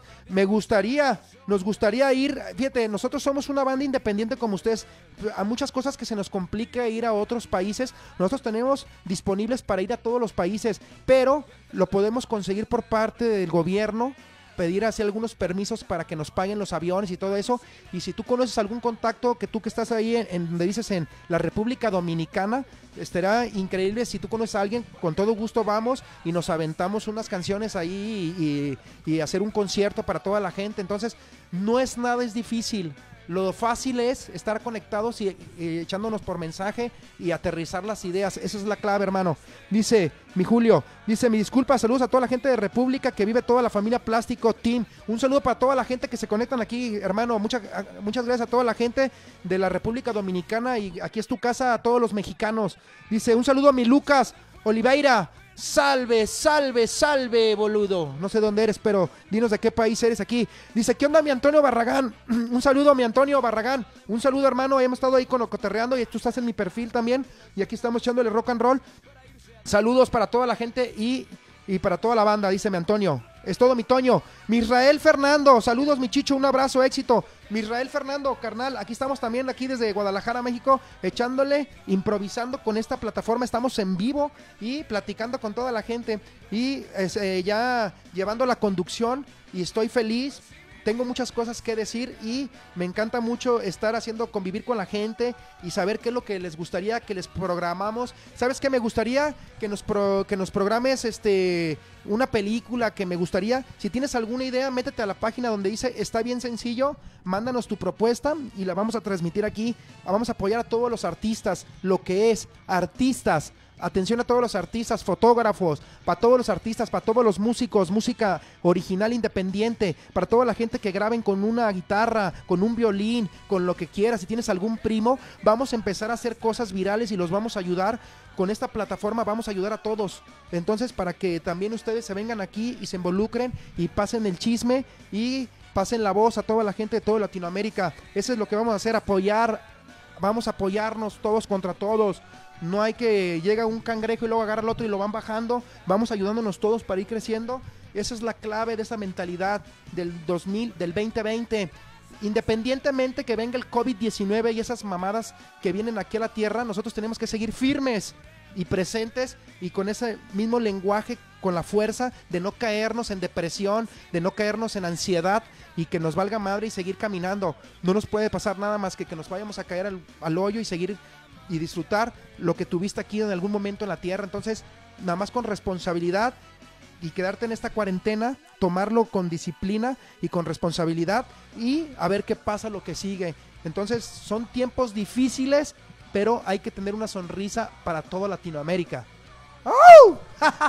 Nos gustaría ir. Fíjate, nosotros somos una banda independiente como ustedes, a muchas cosas que se nos complica ir a otros países, nosotros tenemos disponibles para ir a todos los países, pero lo podemos conseguir por parte del gobierno, pedir así algunos permisos para que nos paguen los aviones y todo eso. Y si tú conoces algún contacto, que tú que estás ahí en donde dices en la República Dominicana, estará increíble. Si tú conoces a alguien, con todo gusto vamos y nos aventamos unas canciones ahí y hacer un concierto para toda la gente. Entonces no es nada, es difícil. Lo fácil es estar conectados y echándonos por mensaje y aterrizar las ideas. Esa es la clave, hermano. Dice mi Julio, dice, mi disculpa, saludos a toda la gente de República que vive toda la familia Plástico Team. Un saludo para toda la gente que se conectan aquí, hermano. Muchas gracias a toda la gente de la República Dominicana y aquí es tu casa a todos los mexicanos. Dice, un saludo a mi Lucas Oliveira. Salve, salve, salve, boludo. No sé dónde eres, pero dinos de qué país eres aquí. Dice, ¿qué onda mi Antonio Barragán? Un saludo a mi Antonio Barragán. Un saludo, hermano. Hemos estado ahí cotorreando y tú estás en mi perfil también. Y aquí estamos echándole rock and roll. Saludos para toda la gente y para toda la banda, dice mi Antonio. Es todo, mi Toño. Misrael Fernando, saludos, mi Chicho, un abrazo, éxito. Misrael Fernando, carnal, aquí estamos también, aquí desde Guadalajara, México, echándole, improvisando con esta plataforma. Estamos en vivo y platicando con toda la gente y ya llevando la conducción y estoy feliz. Tengo muchas cosas que decir y me encanta mucho estar convivir con la gente y saber qué es lo que les gustaría que les programamos. ¿Sabes qué? Me gustaría que nos programes una película que me gustaría. Si tienes alguna idea, métete a la página donde dice está bien sencillo, mándanos tu propuesta y la vamos a transmitir aquí. Vamos a apoyar a todos los artistas, lo que es artistas. Atención a todos los artistas, fotógrafos, para todos los artistas, para todos los músicos, música original independiente, para toda la gente que graben con una guitarra, con un violín, con lo que quieras. Si tienes algún primo, vamos a empezar a hacer cosas virales y los vamos a ayudar. Con esta plataforma vamos a ayudar a todos. Entonces, para que también ustedes se vengan aquí y se involucren y pasen el chisme y pasen la voz a toda la gente de toda Latinoamérica. Eso es lo que vamos a hacer, apoyar. Vamos a apoyarnos todos contra todos. No hay que llega un cangrejo y luego agarra al otro y lo van bajando. Vamos ayudándonos todos para ir creciendo. Esa es la clave de esa mentalidad del 2020. Independientemente que venga el COVID-19 y esas mamadas que vienen aquí a la tierra, nosotros tenemos que seguir firmes y presentes y con ese mismo lenguaje, con la fuerza de no caernos en depresión, de no caernos en ansiedad y que nos valga madre y seguir caminando. No nos puede pasar nada más que nos vayamos a caer al hoyo y seguir y disfrutar lo que tuviste aquí en algún momento en la tierra. Entonces, nada más con responsabilidad y quedarte en esta cuarentena, tomarlo con disciplina y con responsabilidad y a ver qué pasa lo que sigue. Entonces, son tiempos difíciles, pero hay que tener una sonrisa para toda Latinoamérica. ¡Oh!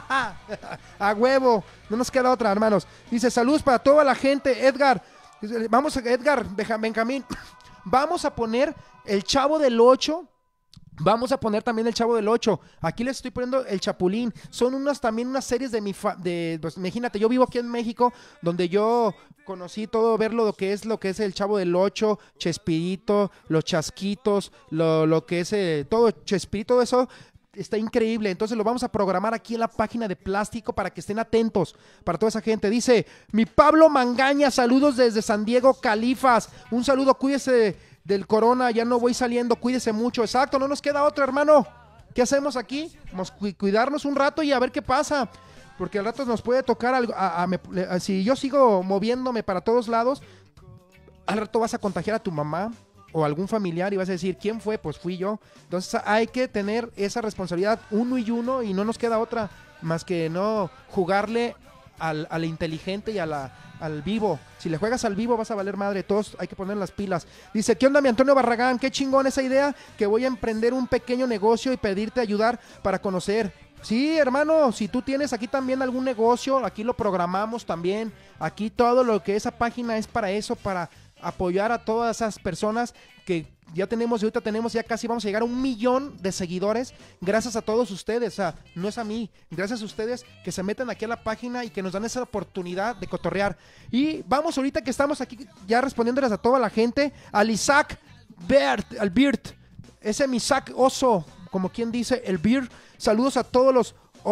A huevo, no nos queda otra, hermanos. Dice, saludos para toda la gente, Edgar. Vamos, Edgar, Benjamín. Vamos a poner el Chavo del 8. Vamos a poner también el Chavo del 8. Aquí les estoy poniendo el Chapulín. Son también unas series pues, imagínate, yo vivo aquí en México, donde yo conocí todo, ver lo que es el Chavo del 8, Chespirito, los Chasquitos, lo que es todo Chespirito, todo eso. Está increíble, entonces lo vamos a programar aquí en la página de Plástico para que estén atentos para toda esa gente. Dice, mi Pablo Mangaña, saludos desde San Diego, Califas. Un saludo, cuídese del corona, ya no voy saliendo, cuídese mucho. Exacto, no nos queda otro, hermano. ¿Qué hacemos aquí? Vamos a cuidarnos un rato y a ver qué pasa, porque al rato nos puede tocar algo. Si yo sigo moviéndome para todos lados, al rato vas a contagiar a tu mamá o algún familiar y vas a decir, ¿quién fue? Pues fui yo. Entonces hay que tener esa responsabilidad uno y uno y no nos queda otra más que no jugarle al inteligente y al vivo. Si le juegas al vivo vas a valer madre. Todos hay que poner las pilas. Dice, ¿qué onda mi Antonio Barragán? Qué chingón esa idea, que voy a emprender un pequeño negocio y pedirte ayudar para conocer. Sí, hermano, si tú tienes aquí también algún negocio, aquí lo programamos también. Aquí todo lo que esa página es para eso, para apoyar a todas esas personas que ya tenemos, y ahorita tenemos, ya casi vamos a llegar a 1 millón de seguidores, gracias a todos ustedes. O sea, no es a mí, gracias a ustedes que se meten aquí a la página y que nos dan esa oportunidad de cotorrear. Y vamos ahorita que estamos aquí ya respondiéndoles a toda la gente, al Isaac al Birt, ese mi Isaac Oso, como quien dice, el Birt. Saludos a todos los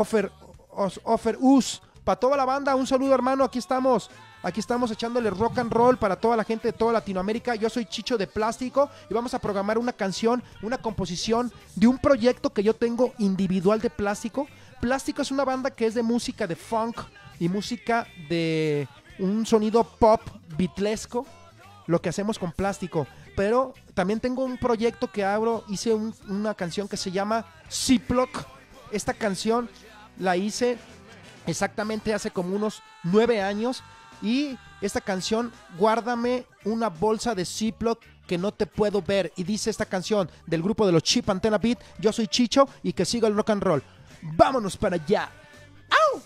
Offerus, para toda la banda, un saludo, hermano. Aquí estamos echándole rock and roll para toda la gente de toda Latinoamérica. Yo soy Chicho de Plástico y vamos a programar una canción, una composición de un proyecto que yo tengo individual de Plástico. Plástico es una banda que es de música de funk y música de un sonido pop beatlesco, lo que hacemos con Plástico. Pero también tengo un proyecto que hice una canción que se llama Ziploc. Esta canción la hice exactamente hace como unos 9 años. Y esta canción, guárdame una bolsa de Ziploc que no te puedo ver. Y dice esta canción del grupo de los Chip Antenna Beat, yo soy Chicho y que siga el rock and roll. Vámonos para allá. ¡Au!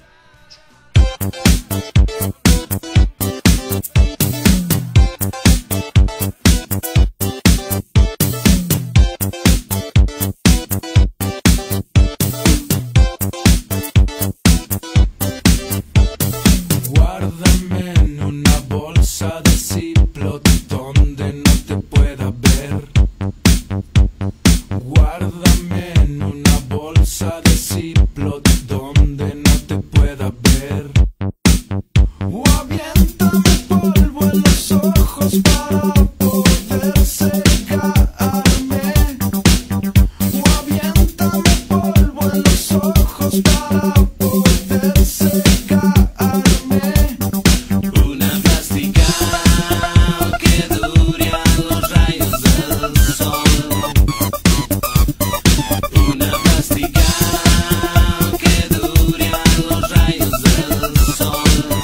Guárdame en una bolsa de Ziploc donde no te pueda ver. Guárdame en una bolsa de Ziploc donde no te pueda ver. O aviéntame polvo en los ojos para poder secarme. O aviéntame polvo en los ojos para poder secarme. Una plástica que dure a los rayos del sol. Una plástica que dure a los rayos del sol.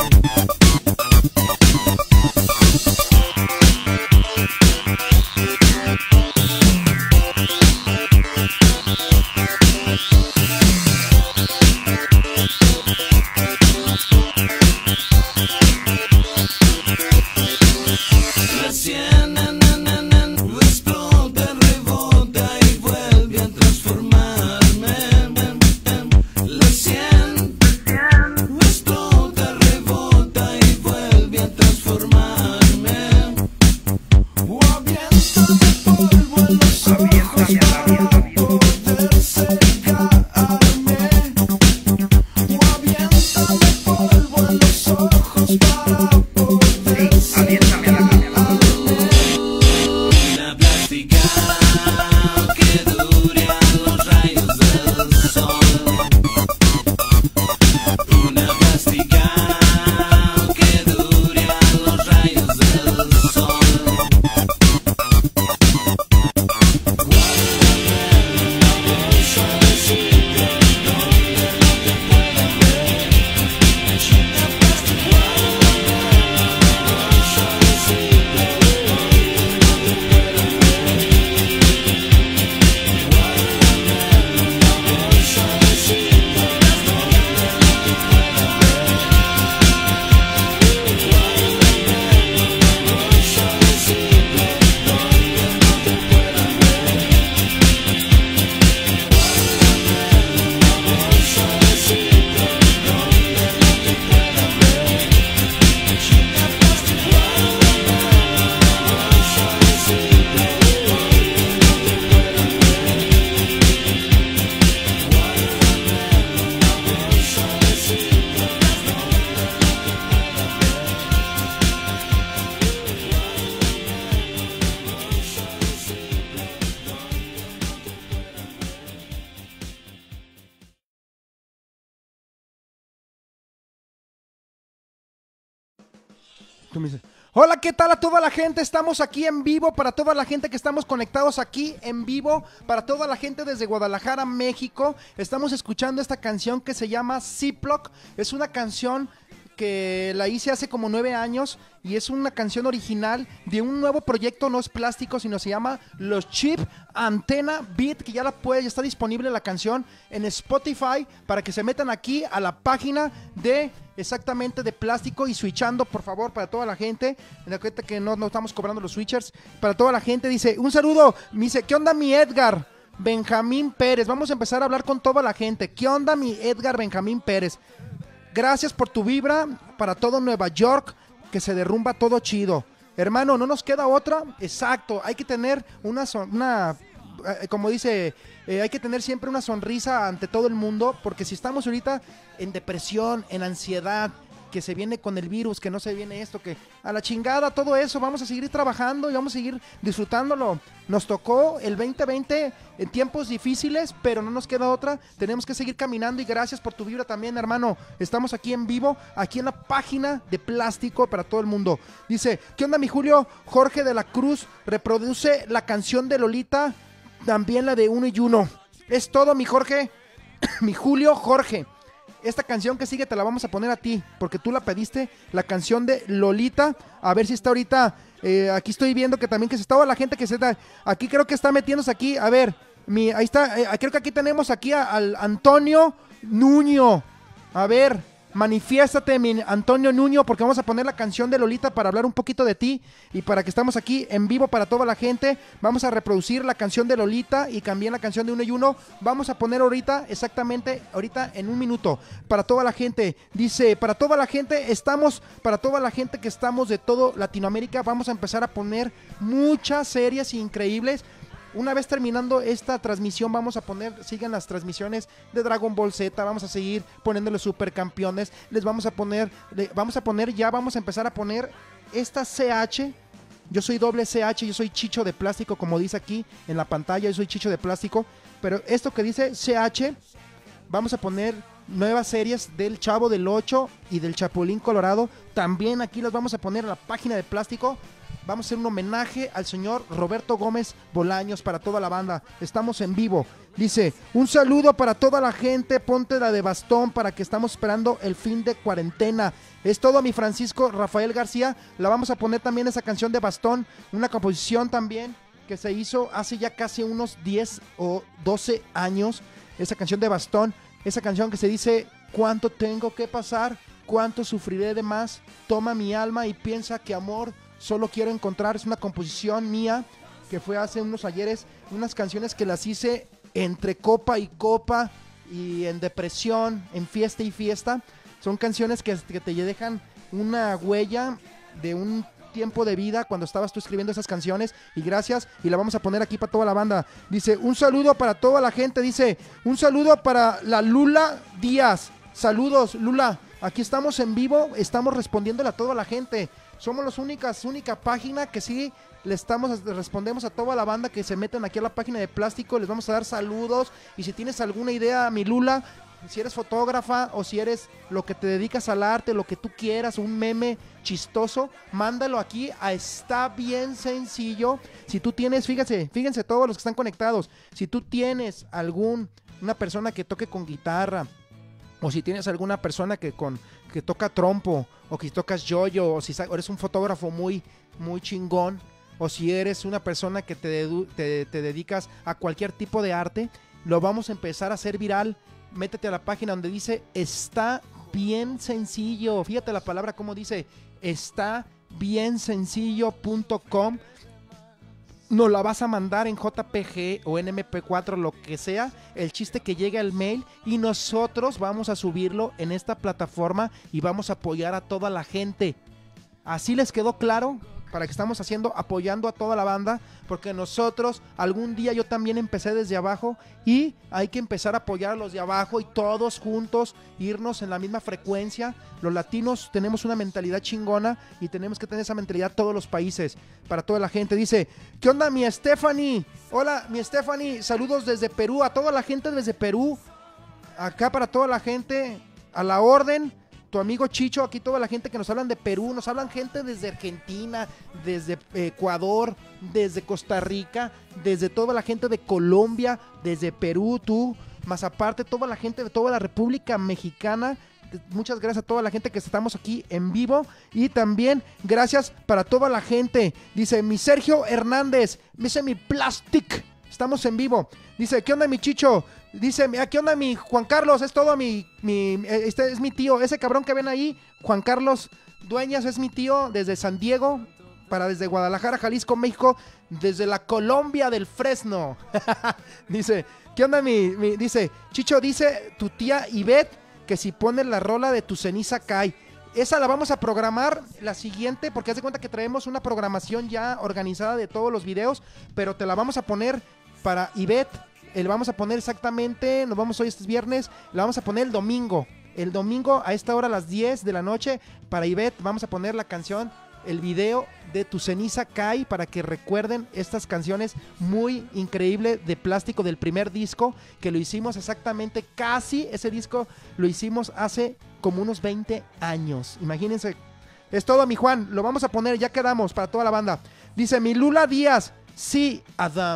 La cien explota, rebota y vuelve a transformarme. La cien explota, rebota y vuelve a transformarme. O aviéntame polvo en los ojos para poder secarme. O aviéntame polvo en los ojos para poder secarme. Una plástica que dure a los rayos del sol. Una plástica que dure a los rayos del sol. Tú me dices, hola, ¿qué tal a toda la gente? Estamos aquí en vivo para toda la gente que estamos conectados aquí en vivo, para toda la gente desde Guadalajara, México. Estamos escuchando esta canción que se llama Ziploc. Es una canción que la hice hace como 9 años y es una canción original de un nuevo proyecto, no es plástico, sino se llama Los Chip Antenna Beat, que ya está disponible la canción en Spotify para que se metan aquí a la página de exactamente de Plástico y switchando, por favor, para toda la gente, en la cuenta que no estamos cobrando los switchers, para toda la gente. Dice, un saludo, me dice, ¿qué onda mi Edgar Benjamín Pérez? Vamos a empezar a hablar con toda la gente. ¿Qué onda mi Edgar Benjamín Pérez? Gracias por tu vibra para todo Nueva York, que se derrumba todo chido. Hermano, no nos queda otra. Exacto, hay que tener como dice, hay que tener siempre una sonrisa ante todo el mundo, porque si estamos ahorita en depresión, en ansiedad, que se viene con el virus, que no se viene esto, que a la chingada, todo eso, vamos a seguir trabajando y vamos a seguir disfrutándolo. Nos tocó el 2020 en tiempos difíciles, pero no nos queda otra, tenemos que seguir caminando y gracias por tu vibra también, hermano. Estamos aquí en vivo, aquí en la página de Plástico para todo el mundo. Dice, ¿qué onda mi Julio? Jorge de la Cruz reproduce la canción de Lolita, también la de Uno y Uno. Es todo mi Jorge, mi Julio Jorge. Esta canción que sigue te la vamos a poner a ti, porque tú la pediste, la canción de Lolita. A ver si está ahorita Aquí estoy viendo que también que se estaba la gente que se está... Aquí creo que está metiéndose aquí. A ver, ahí está. Creo que aquí tenemos aquí al Antonio Nuño. A ver, manifiéstate, mi Antonio Nuño, porque vamos a poner la canción de Lolita para hablar un poquito de ti y para que estamos aquí en vivo para toda la gente. Vamos a reproducir la canción de Lolita y también la canción de Uno y Uno. Vamos a poner ahorita, exactamente, ahorita en un minuto, para toda la gente. Dice, para toda la gente para toda la gente que estamos de todo Latinoamérica, vamos a empezar a poner muchas series increíbles. Una vez terminando esta transmisión vamos a poner, sigan las transmisiones de Dragon Ball Z, vamos a seguir poniéndole supercampeones, vamos a empezar a poner esta CH, yo soy doble CH, yo soy Chicho de Plástico, como dice aquí en la pantalla, yo soy Chicho de Plástico, pero esto que dice CH, vamos a poner nuevas series del Chavo del 8 y del Chapulín Colorado, también aquí las vamos a poner en la página de Plástico. Vamos a hacer un homenaje al señor Roberto Gómez Bolaños para toda la banda. Estamos en vivo. Dice, un saludo para toda la gente. Ponte la de Bastón para que estamos esperando el fin de cuarentena. Es todo, mi Francisco Rafael García. La vamos a poner también esa canción de Bastón. Una composición también que se hizo hace ya casi unos 10 o 12 años. Esa canción de Bastón. Esa canción que se dice, ¿cuánto tengo que pasar? ¿Cuánto sufriré de más? Toma mi alma y piensa que amor solo quiero encontrar. Es una composición mía que fue hace unos ayeres, unas canciones que las hice entre copa y copa y en depresión, en fiesta y fiesta. Son canciones que te dejan una huella de un tiempo de vida cuando estabas tú escribiendo esas canciones, y gracias, y la vamos a poner aquí para toda la banda. Dice, un saludo para toda la gente, dice, un saludo para la Lula Díaz. Saludos, Lula, aquí estamos en vivo, estamos respondiéndole a toda la gente. Somos la única página que sí respondemos a toda la banda que se meten aquí a la página de Plástico. Les vamos a dar saludos, y si tienes alguna idea, mi Lula, si eres fotógrafa o si eres lo que te dedicas al arte, lo que tú quieras, un meme chistoso, mándalo aquí a Está Bien Sencillo. Si tú tienes, fíjense todos los que están conectados, si tú tienes una persona que toque con guitarra, o si tienes alguna persona que toca trompo, o que tocas yoyo, o si eres un fotógrafo muy, muy chingón, o si eres una persona que te dedicas a cualquier tipo de arte, lo vamos a empezar a hacer viral. Métete a la página donde dice Está Bien Sencillo. Fíjate la palabra como dice, está bien sencillo.com. Nos la vas a mandar en JPG o en MP4, lo que sea, el chiste que llegue al mail, y nosotros vamos a subirlo en esta plataforma y vamos a apoyar a toda la gente. ¿Así les quedó claro? Para que estamos apoyando a toda la banda, porque nosotros algún día, yo también empecé desde abajo, y hay que empezar a apoyar a los de abajo y todos juntos irnos en la misma frecuencia. Los latinos tenemos una mentalidad chingona y tenemos que tener esa mentalidad todos los países, para toda la gente. Dice, ¿qué onda, mi Stephanie? Hola, mi Stephanie, saludos desde Perú, a toda la gente desde Perú, acá para toda la gente, a la orden. Tu amigo Chicho, aquí toda la gente que nos hablan de Perú, nos hablan gente desde Argentina, desde Ecuador, desde Costa Rica, desde toda la gente de Colombia, desde Perú, tú, más aparte toda la gente de toda la República Mexicana. Muchas gracias a toda la gente que estamos aquí en vivo, y también gracias para toda la gente. Dice mi Sergio Hernández, dice mi Plastic, estamos en vivo. Dice, ¿qué onda, mi Chicho? Dice, ¿qué onda, mi Juan Carlos? Es todo este es mi tío, ese cabrón que ven ahí, Juan Carlos Dueñas, es mi tío desde San Diego, desde Guadalajara, Jalisco, México, desde la Colombia del Fresno. Dice, ¿qué onda, dice, Chicho, dice tu tía Ivette que si pones la rola de Tu Ceniza Cae. Esa la vamos a programar la siguiente, porque haz de cuenta que traemos una programación ya organizada de todos los videos, pero te la vamos a poner para Ivette. Le vamos a poner exactamente, hoy este viernes, la vamos a poner el domingo a esta hora, a las 10 de la noche, para Ivette. Vamos a poner la canción, el video de Tu Ceniza Cae, para que recuerden estas canciones muy increíbles de Plástico, del primer disco, que lo hicimos exactamente, casi ese disco lo hicimos hace como unos 20 años, imagínense. Es todo, mi Juan, lo vamos a poner, ya quedamos para toda la banda. Dice mi Lula Díaz, sí, Adam.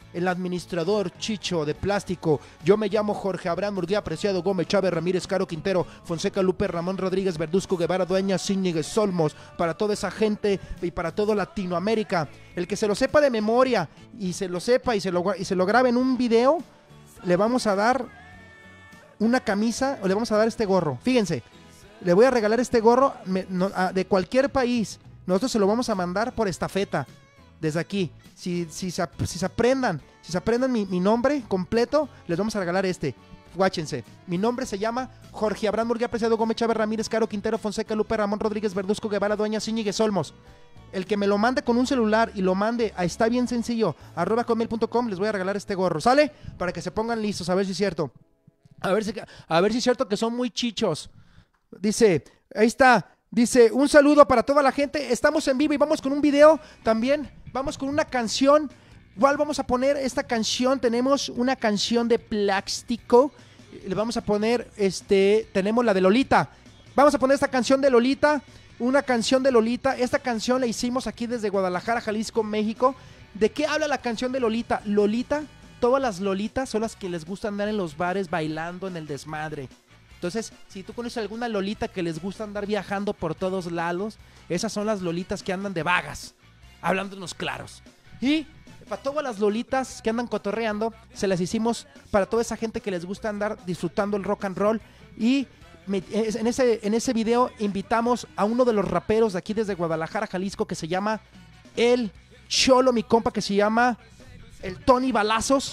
el administrador Chicho de Plástico. Yo me llamo Jorge Abraham Murguía Preciado Gómez, Chávez Ramírez, Caro Quintero, Fonseca Lupe, Ramón Rodríguez, Verduzco, Guevara, Dueñas, Zíñiguez, Olmos, para toda esa gente y para todo Latinoamérica. El que se lo sepa de memoria y se lo sepa y se lo grabe en un video, le vamos a dar una camisa o le vamos a dar este gorro. Fíjense, le voy a regalar este gorro de cualquier país. Nosotros se lo vamos a mandar por estafeta desde aquí. Si se aprendan mi nombre completo, les vamos a regalar este. Guáchense. Mi nombre se llama Jorge Abraham Murguía Preciado Gómez, Chávez Ramírez, Caro Quintero, Fonseca Lupe, Ramón Rodríguez, Verduzco, Guevara, Dueñas, Zíñiguez, Olmos. El que me lo mande con un celular y lo mande a está bien sencillo @conmail.com, les voy a regalar este gorro. ¿Sale? Para que se pongan listos, a ver si es cierto. A ver si es cierto que son muy chichos. Dice, ahí está. Dice, un saludo para toda la gente. Estamos en vivo y vamos con un video también. Vamos con una canción. Igual vamos a poner esta canción. Tenemos una canción de Plástico. Le vamos a poner, tenemos la de Lolita. Vamos a poner esta canción de Lolita. Una canción de Lolita. Esta canción la hicimos aquí desde Guadalajara, Jalisco, México. ¿De qué habla la canción de Lolita? Lolita, todas las Lolitas son las que les gusta andar en los bares bailando en el desmadre. Entonces, si tú conoces alguna Lolita que les gusta andar viajando por todos lados, esas son las Lolitas que andan de vagas, hablándonos claros. Y para todas las Lolitas que andan cotorreando, se las hicimos para toda esa gente que les gusta andar disfrutando el rock and roll. Y en ese video invitamos a uno de los raperos de aquí desde Guadalajara, Jalisco, que se llama El Cholo, mi compa, que se llama el Tony Balazos.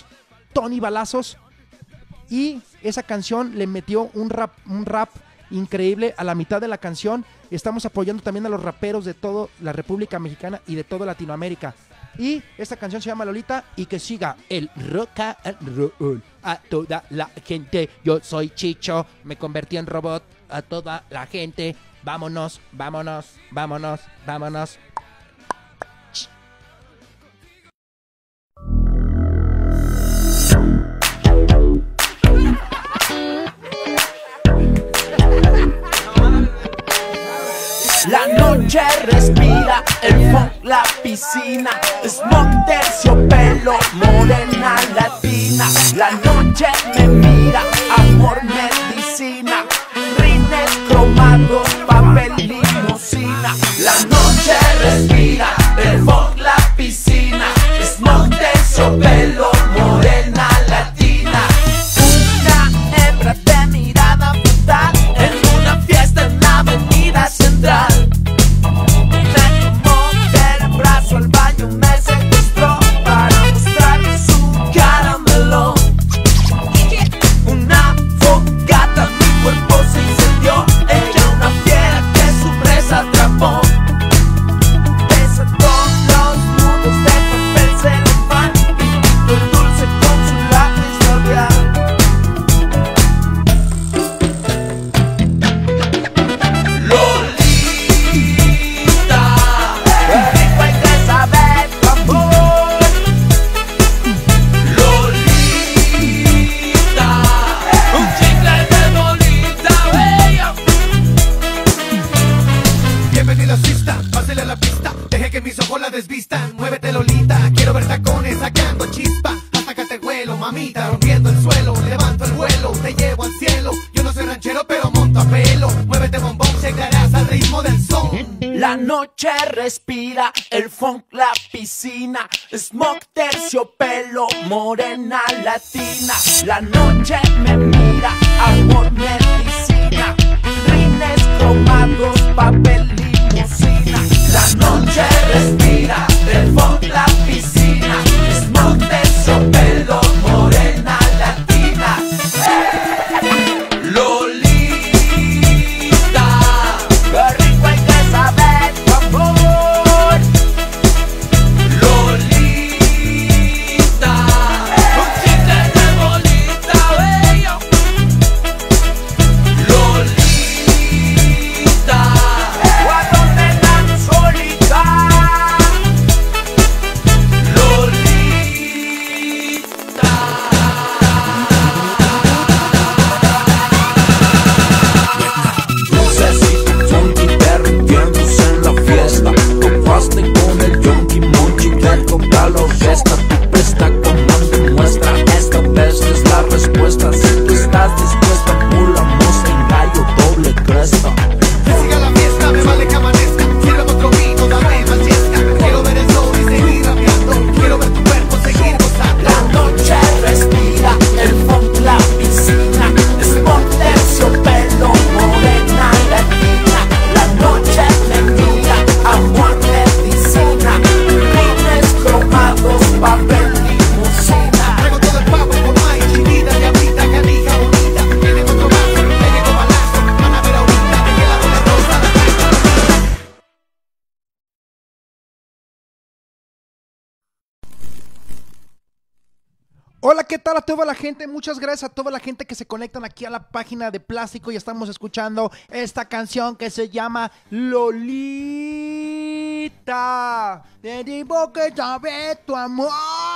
Y esa canción le metió un rap increíble a la mitad de la canción. Estamos apoyando también a los raperos de toda la República Mexicana y de toda Latinoamérica. Y esta canción se llama Lolita, y que siga el rock and roll a toda la gente. Yo soy Chicho, me convertí en robot. A toda la gente, vámonos, vámonos, vámonos, vámonos. La noche respira, el funk, la piscina, smog, terciopelo, morena latina. La noche me mira, amor, medicina, rines cromados, papel, limusina. La noche respira, el funk, la piscina, smog, terciopelo, morena latina. Una hembra de mirada brutal en una fiesta en la avenida central. Me tomó del brazo al baño, me secuestró para mostrarme su caramelo. Una fogata, mi cuerpo se incendió. Ella una fiera que su presa atrapó. Desató los nudos de papel celofán y pintó el dulce con su lápiz labial. Mis ojos la desvistan, muévete Lolita, quiero ver tacones sacando chispa, hasta que te huelo, mamita, rompiendo el suelo, levanto el vuelo, te llevo al cielo, yo no soy ranchero pero monto a pelo, muévete bombón, llegarás al ritmo del son. La noche respira, el funk, la piscina, smog, terciopelo, morena latina. La noche me mira, amor, medicina, rines cromados, papel, limusina. La noche respira, el funk, la piscina, smog, terciopelo, morena latina. Lolita, qué rico hay que saber tu amor. Lolita, un chicle de bolita bello. Lolita, cuando te dan solita. Hola, ¿qué tal a toda la gente? Muchas gracias a toda la gente que se conectan aquí a la página de Plástico. Ya estamos escuchando esta canción que se llama Lolita. Te digo que sabe tu amor,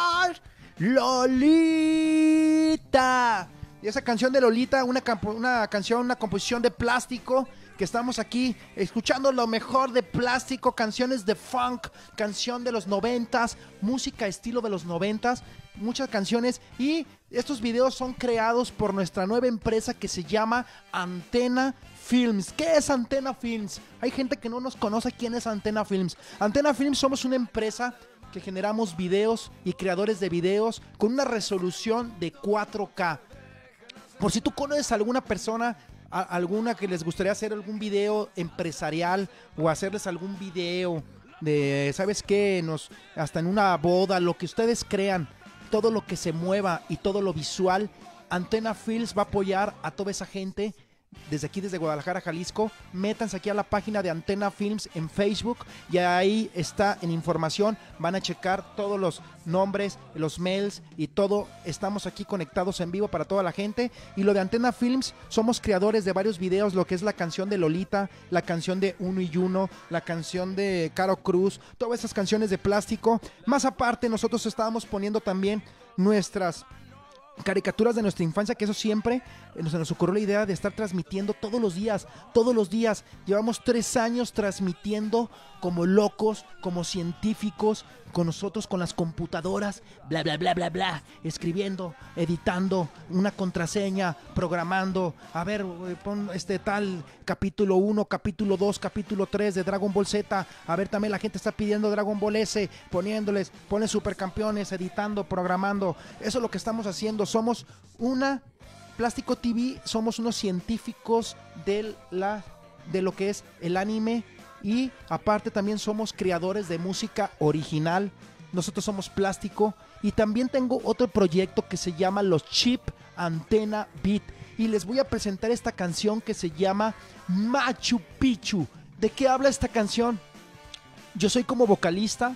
Lolita. Y esa canción de Lolita, una canción, una composición de Plástico, que estamos aquí escuchando lo mejor de Plástico, canciones de funk, canción de los 90s, música estilo de los 90s, muchas canciones, y estos videos son creados por nuestra nueva empresa que se llama Antena Films. ¿Qué es Antena Films? Hay gente que no nos conoce quién es Antena Films. Antena Films somos una empresa que generamos videos y creadores de videos con una resolución de 4K. Por si tú conoces a alguna persona, alguna que les gustaría hacer algún video empresarial o hacerles algún video de, ¿sabes qué? Hasta en una boda, lo que ustedes crean, todo lo que se mueva y todo lo visual, Antena Films va a apoyar a toda esa gente. Desde aquí, desde Guadalajara, Jalisco, métanse aquí a la página de Antena Films en Facebook y ahí está en información, van a checar todos los nombres, los mails y todo. Estamos aquí conectados en vivo para toda la gente. Y lo de Antena Films, somos creadores de varios videos, lo que es la canción de Lolita, la canción de Uno y Uno, la canción de Caro Cruz, todas esas canciones de Plástico. Más aparte, nosotros estábamos poniendo también nuestras caricaturas de nuestra infancia, que eso siempre se nos ocurrió la idea de estar transmitiendo todos los días. Llevamos 3 años transmitiendo como locos, como científicos, con nosotros, con las computadoras, bla, bla, bla, bla, bla, escribiendo, editando, una contraseña, programando, a ver, pon tal capítulo 1, capítulo 2, capítulo 3 de Dragon Ball Z, a ver, también la gente está pidiendo Dragon Ball S, ponen supercampeones, editando, programando. Eso es lo que estamos haciendo. Somos una Plástico TV, somos unos científicos de lo que es el anime. Y aparte también somos creadores de música original. Nosotros somos Plástico. Y también tengo otro proyecto que se llama Los Chip Antena Beat. Y les voy a presentar esta canción que se llama Machu Picchu. ¿De qué habla esta canción? Yo soy vocalista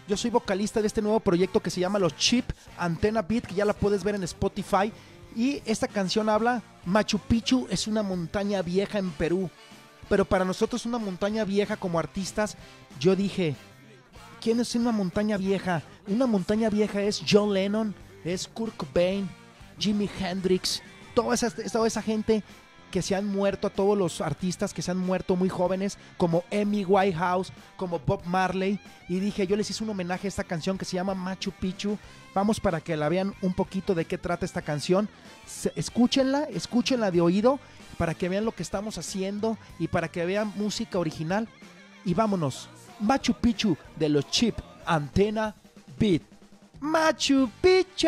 de este nuevo proyecto que se llama Los Chip Antena Beat, que ya la puedes ver en Spotify. Y esta canción habla, Machu Picchu es una montaña vieja en Perú. Pero para nosotros una montaña vieja como artistas, yo dije, ¿quién es una montaña vieja? Una montaña vieja es John Lennon, es Kurt Cobain, Jimi Hendrix, toda esa gente que se han muerto, a todos los artistas que se han muerto muy jóvenes, como Amy Winehouse, como Bob Marley. Y dije, yo les hice un homenaje a esta canción que se llama Machu Picchu. Vamos para que la vean un poquito de qué trata esta canción. Escúchenla de oído, para que vean lo que estamos haciendo y para que vean música original. Y vámonos, Machu Picchu de los Chip Antena Beat. Machu Picchu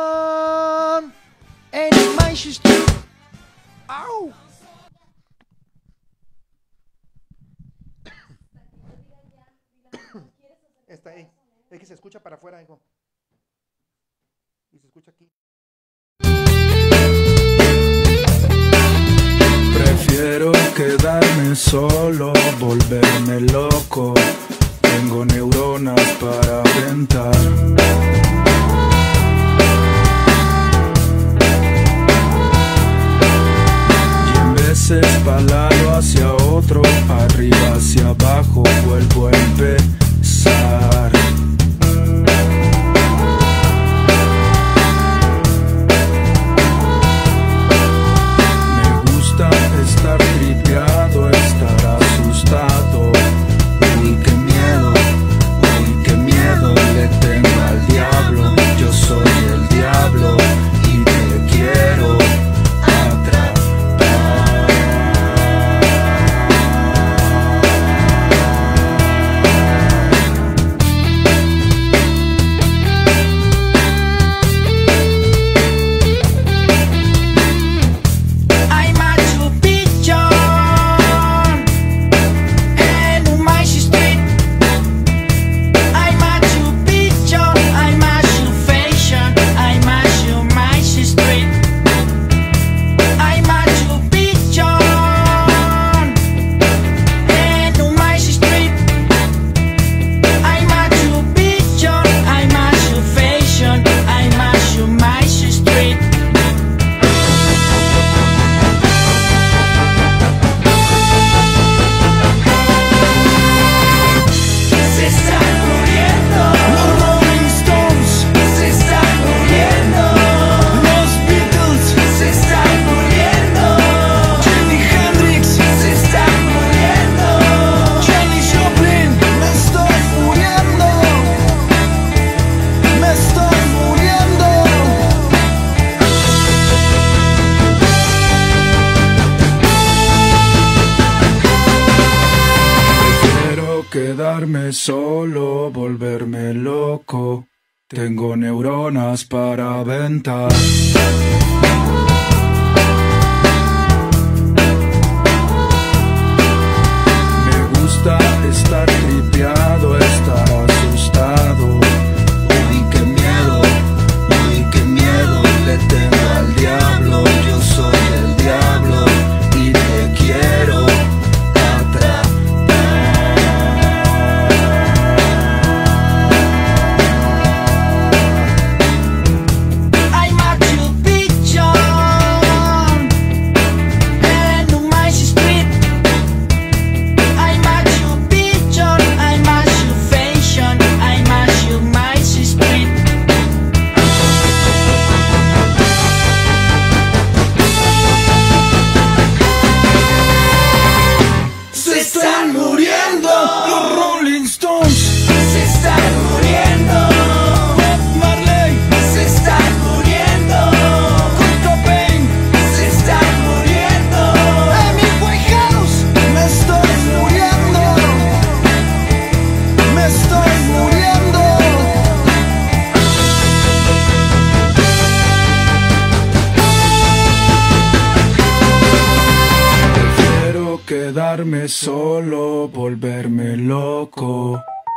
en Manchester. ¡Au! Está ahí. Es que se escucha para afuera, hijo. Y se escucha aquí. Prefiero quedarme solo, volverme loco. Tengo neuronas para pensar. Y en veces para lado hacia otro, arriba hacia abajo, vuelvo a empezar. Estar tripeado, estar asustado. Uy, qué miedo le tengo al diablo. Yo soy el diablo y te quiero atrapar. quedarme solo, volverme loco. Tengo neuronas para aventar. Me gusta estar tripeado, estar asustado. Uy, qué miedo le tengo al diablo. Yo soy el diablo y te quiero atrapar. Quedarme solo, volverme loco.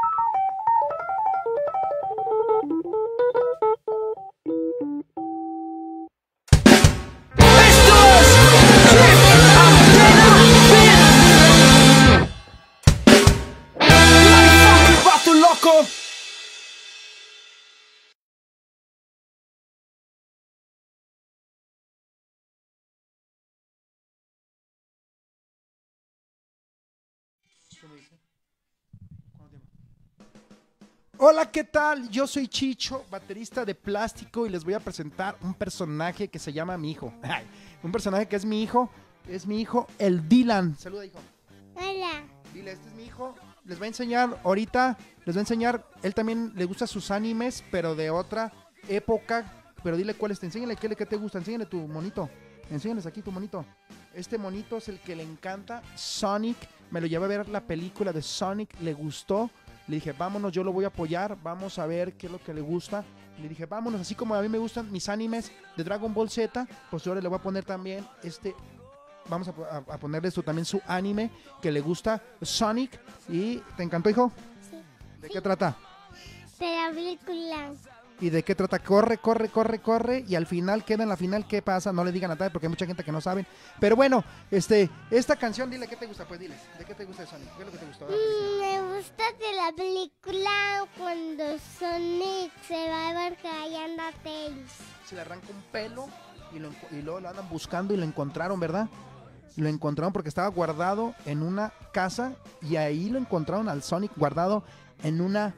Hola, ¿qué tal? Yo soy Chicho, baterista de Plástico, y les voy a presentar un personaje que se llama mi hijo. Un personaje que es mi hijo, el Dylan. Saluda, hijo. Hola. Dile, este es mi hijo. Les voy a enseñar ahorita, él también le gusta sus animes, pero de otra época. Pero dile cuál es, enséñale qué te gusta, enséñale tu monito. Enséñales aquí tu monito. Este monito es el que le encanta, Sonic. Me lo llevé a ver la película de Sonic, le gustó. Le dije, vámonos, yo lo voy a apoyar, vamos a ver qué es lo que le gusta. Le dije, vámonos, así como a mí me gustan mis animes de Dragon Ball Z, pues yo le voy a poner también vamos a ponerle también su anime que le gusta, Sonic. ¿Y te encantó, hijo? Sí. ¿De qué trata? De la película. ¿Y de qué trata? Corre, y al final, en la final, ¿qué pasa? No le digan a nadie porque hay mucha gente que no saben. Pero bueno, esta canción, dile, ¿qué te gusta? Pues diles, ¿de qué te gusta de Sonic? ¿Qué es lo que te gustó? Me gusta de la película cuando Sonic se va a ver callando a Tails. Se le arranca un pelo y luego lo andan buscando y lo encontraron, ¿verdad? Lo encontraron porque estaba guardado en una casa, y ahí lo encontraron al Sonic guardado en una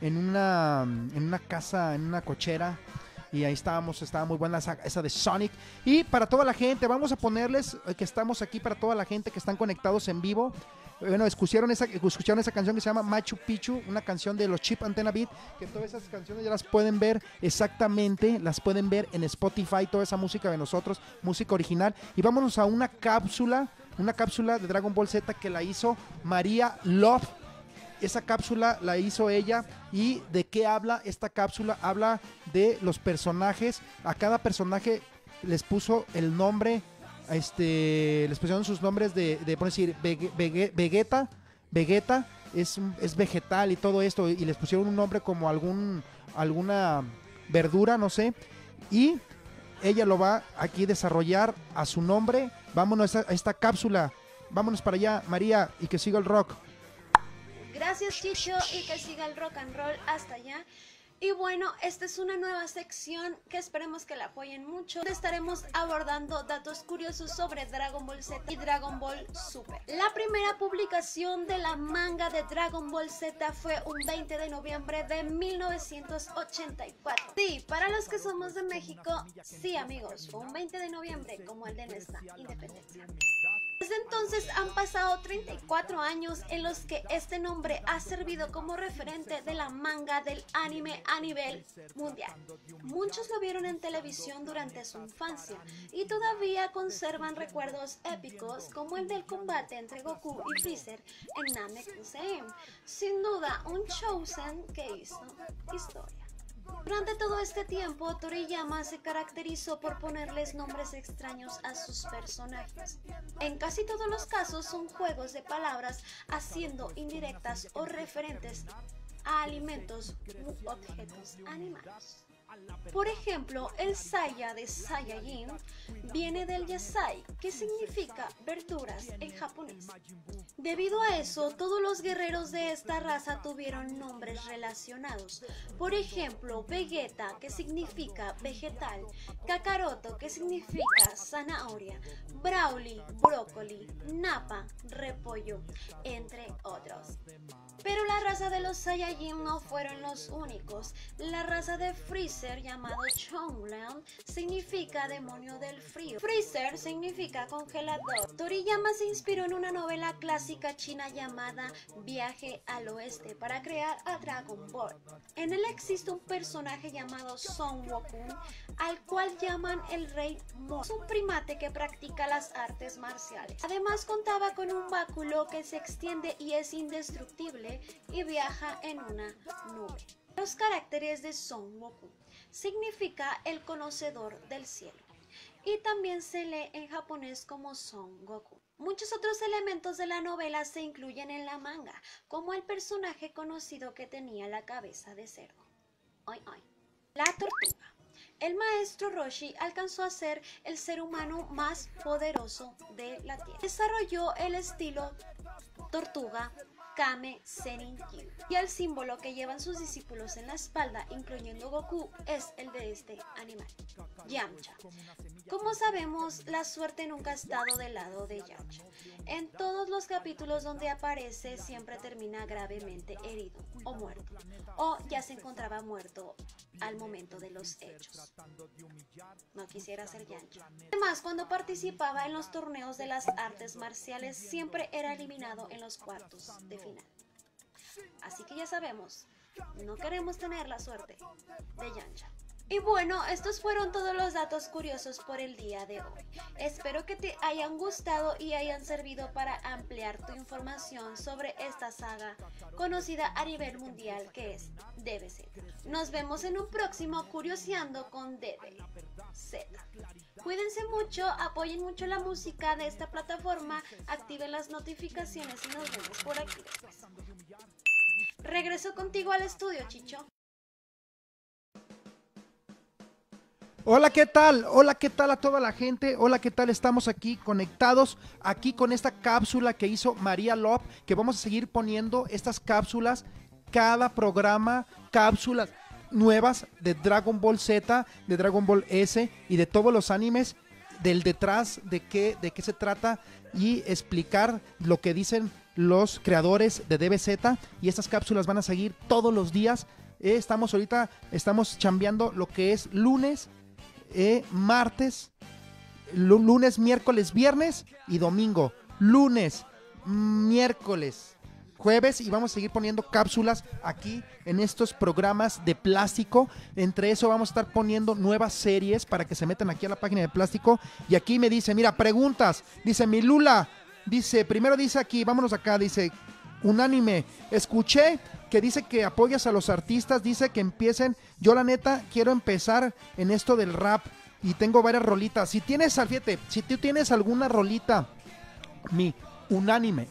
casa, en una cochera, y ahí estaba muy buena esa de Sonic. Y para toda la gente, vamos a ponerles que estamos aquí para toda la gente que están conectados en vivo. Bueno, escucharon esa canción que se llama Machu Picchu, una canción de los Chip Antenna Beat, que todas esas canciones ya las pueden ver exactamente, las pueden ver en Spotify, toda esa música de nosotros, música original. Y vámonos a una cápsula de Dragon Ball Z que la hizo María Love. Esa cápsula la hizo ella. ¿Y de qué habla esta cápsula? Habla de los personajes. A cada personaje les puso el nombre, les pusieron sus nombres por decir, Vegeta es vegetal y todo esto, y les pusieron un nombre como alguna verdura, no sé, y ella lo va aquí a desarrollar a su nombre. Vámonos a esta cápsula, vámonos para allá, María, y que siga el rock. Gracias, Chicho, y que siga el rock and roll hasta allá. Y bueno, esta es una nueva sección que esperemos que la apoyen mucho, donde estaremos abordando datos curiosos sobre Dragon Ball Z y Dragon Ball Super. La primera publicación de la manga de Dragon Ball Z fue un 20 de noviembre de 1984. Sí, para los que somos de México, sí amigos, fue un 20 de noviembre como el de nuestra independencia. Desde entonces han pasado 34 años en los que este nombre ha servido como referente de la manga del anime a nivel mundial. Muchos lo vieron en televisión durante su infancia y todavía conservan recuerdos épicos como el del combate entre Goku y Freezer en Namekusei. Sin duda, un shounen que hizo historia. Durante todo este tiempo, Toriyama se caracterizó por ponerles nombres extraños a sus personajes. En casi todos los casos son juegos de palabras haciendo indirectas o referentes a alimentos u objetos animados. Por ejemplo, el Saya de Saiyajin viene del Yasai, que significa verduras en japonés. Debido a eso, todos los guerreros de esta raza tuvieron nombres relacionados. Por ejemplo, Vegeta, que significa vegetal, Kakaroto, que significa zanahoria, Brawly, brócoli, Nappa, repollo, entre otros. Pero la raza de los Saiyajin no fueron los únicos. La raza de Freezer, llamado Chonglan, significa demonio del frío. Freezer significa congelador. Toriyama se inspiró en una novela clásica china llamada Viaje al Oeste para crear a Dragon Ball. En él existe un personaje llamado Son Goku, al cual llaman el Rey Mo. Es un primate que practica las artes marciales. Además contaba con un báculo que se extiende y es indestructible y viaja en una nube. Los caracteres de Son Goku significa el conocedor del cielo y también se lee en japonés como Son Goku. Muchos otros elementos de la novela se incluyen en la manga, como el personaje conocido que tenía la cabeza de cerdo. La tortuga. El maestro Roshi alcanzó a ser el ser humano más poderoso de la Tierra. Desarrolló el estilo tortuga Kame Sennin Kyu, y el símbolo que llevan sus discípulos en la espalda, incluyendo Goku, es el de este animal, Yamcha. Como sabemos, la suerte nunca ha estado del lado de Yamcha. En todos los capítulos donde aparece siempre termina gravemente herido o muerto, o ya se encontraba muerto al momento de los hechos. No quisiera ser Yamcha. Además, cuando participaba en los torneos de las artes marciales siempre era eliminado en los cuartos de final. Así que ya sabemos, no queremos tener la suerte de Yamcha. Y bueno, estos fueron todos los datos curiosos por el día de hoy. Espero que te hayan gustado y hayan servido para ampliar tu información sobre esta saga conocida a nivel mundial que es DBZ. Nos vemos en un próximo Curioseando con DBZ. Cuídense mucho, apoyen mucho la música de esta plataforma, activen las notificaciones y nos vemos por aquí después. Regreso contigo al estudio, Chicho. Hola, ¿qué tal? Hola, ¿qué tal a toda la gente? Hola, ¿qué tal? Estamos aquí conectados, aquí con esta cápsula que hizo María Lop, que vamos a seguir poniendo estas cápsulas, cada programa, cápsulas nuevas de Dragon Ball Z, de Dragon Ball S y de todos los animes, del detrás de qué se trata y explicar lo que dicen los creadores de DBZ, y estas cápsulas van a seguir todos los días. Estamos chambeando lo que es lunes, martes, lunes, miércoles, viernes y domingo. Lunes, miércoles, jueves, y vamos a seguir poniendo cápsulas aquí en estos programas de Plástico. Entre eso vamos a estar poniendo nuevas series para que se metan aquí a la página de Plástico. Y aquí me dice, mira, preguntas, dice mi Lula, dice, primero dice aquí, vámonos acá, dice, Unánime, escuché que dice que apoyas a los artistas, dice que empiecen. Yo la neta quiero empezar en esto del rap y tengo varias rolitas. Si tú tienes alguna rolita, mi Unánime,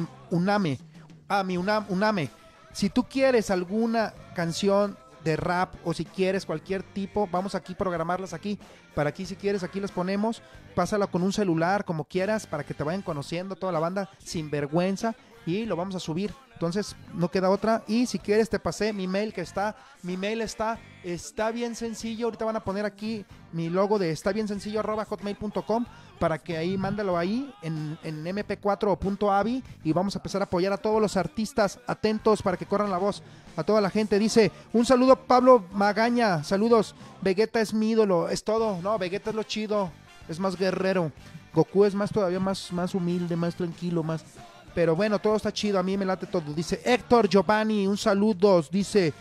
si tú quieres alguna canción de rap o si quieres cualquier tipo, vamos aquí a programarlas aquí. Para aquí, si quieres, aquí las ponemos. Pásala con un celular, como quieras, para que te vayan conociendo toda la banda sin vergüenza. Y lo vamos a subir. Entonces no queda otra. Y si quieres te pasé mi mail, mi mail está bien sencillo. Ahorita van a poner aquí mi logo de estabiensencillo@hotmail.com para que ahí mándalo ahí en mp4 o .avi, y vamos a empezar a apoyar a todos los artistas. Atentos para que corran la voz a toda la gente. Dice, un saludo Pablo Magaña, saludos, Vegeta es mi ídolo, es todo. No, Vegeta es lo chido, es más guerrero. Goku es todavía más humilde, más tranquilo, más... Pero bueno, todo está chido, a mí me late todo. Dice Héctor Giovanni, un saludo. Dice,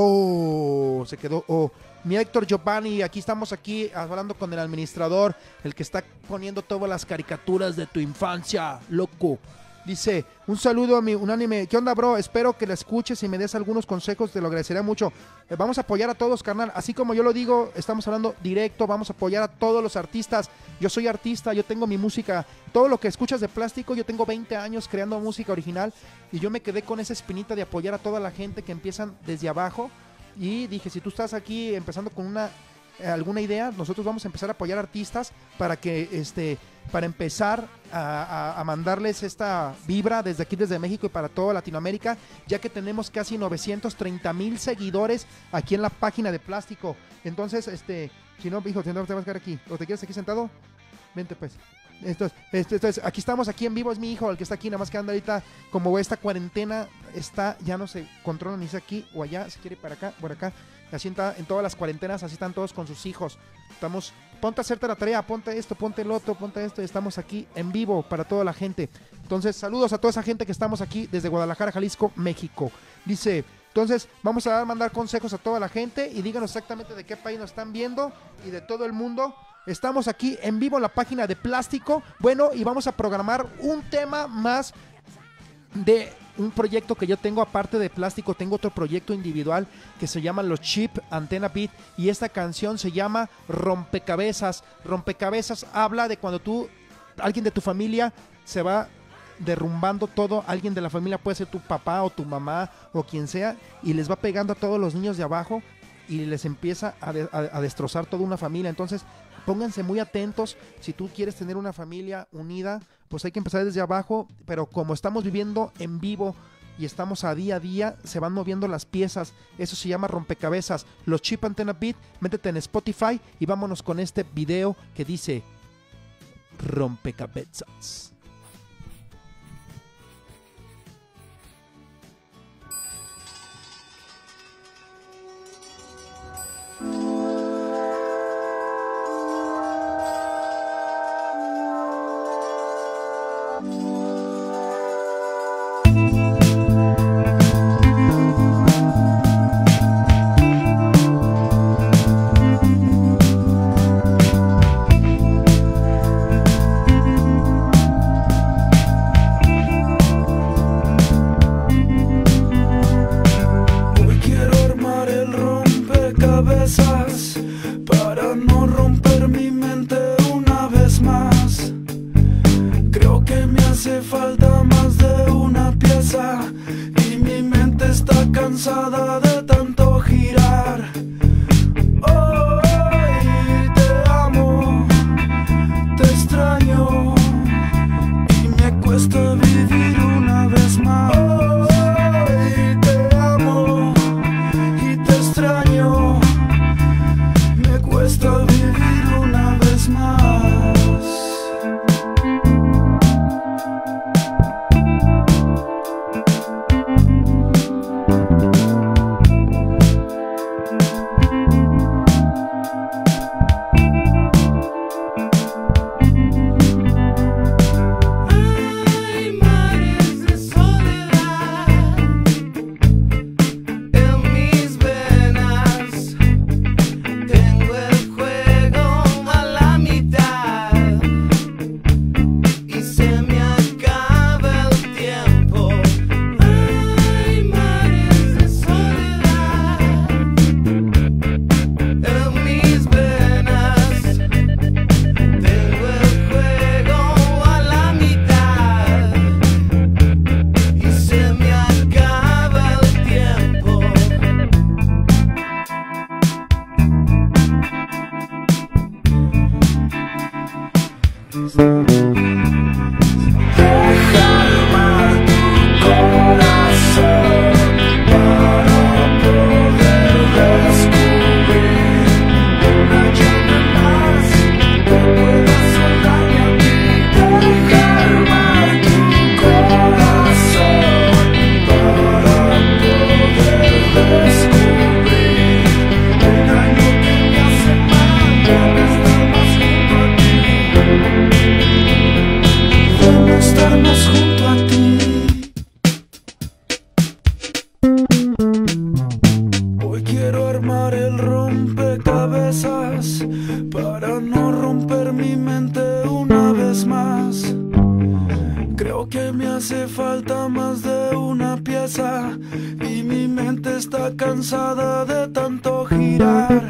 se quedó, mi Héctor Giovanni, aquí estamos hablando con el administrador, el que está poniendo todas las caricaturas de tu infancia, loco. Dice, un saludo a mi Unánime. ¿Qué onda, bro? Espero que la escuches y me des algunos consejos, te lo agradecería mucho. Vamos a apoyar a todos, carnal. Así como yo lo digo, estamos hablando directo, vamos a apoyar a todos los artistas. Yo soy artista, yo tengo mi música. Todo lo que escuchas de Plástico, yo tengo 20 años creando música original y yo me quedé con esa espinita de apoyar a toda la gente que empiezan desde abajo. Y dije, si tú estás aquí empezando con alguna idea, nosotros vamos a empezar a apoyar artistas para que para empezar a mandarles esta vibra desde aquí, desde México y para toda Latinoamérica, ya que tenemos casi 930,000 seguidores aquí en la página de Plástico. Entonces, si no, hijo, te vas a quedar aquí, o te quedas aquí sentado, vente pues. Entonces, aquí estamos, aquí en vivo, es mi hijo el que está aquí, nada más que anda ahorita, como esta cuarentena ya no se controla ni si aquí o allá, si quiere para acá, por acá. Así está en todas las cuarentenas, así están todos con sus hijos. Ponte a hacerte la tarea, ponte esto, ponte el otro, ponte esto. Estamos aquí en vivo para toda la gente. Entonces, saludos a toda esa gente que estamos aquí desde Guadalajara, Jalisco, México. Dice, entonces, vamos a mandar consejos a toda la gente y díganos exactamente de qué país nos están viendo y de todo el mundo. Estamos aquí en vivo en la página de Plástico. Bueno, y vamos a programar un tema más de un proyecto que yo tengo aparte de Plástico. Tengo otro proyecto individual que se llama Los Chip Antena Beat y esta canción se llama Rompecabezas. Rompecabezas habla de cuando alguien de tu familia se va derrumbando todo, alguien de la familia puede ser tu papá o tu mamá o quien sea y les va pegando a todos los niños de abajo y les empieza a destrozar toda una familia. Entonces pónganse muy atentos. Si tú quieres tener una familia unida, pues hay que empezar desde abajo, pero como estamos viviendo en vivo y estamos a día, se van moviendo las piezas. Eso se llama rompecabezas. Los Chip Antena Beat, métete en Spotify y vámonos con este video que dice Rompecabezas. Para no romper mi mente una vez más. Creo que me hace falta más de una pieza y mi mente está cansada de tanto girar. Hoy te amo, te extraño y me cuesta vivir una vez más. Hoy te amo y te extraño, cuesta vivir una vez más. más, para no romper mi mente una vez más. Creo que me hace falta más de una pieza y mi mente está cansada de tanto girar.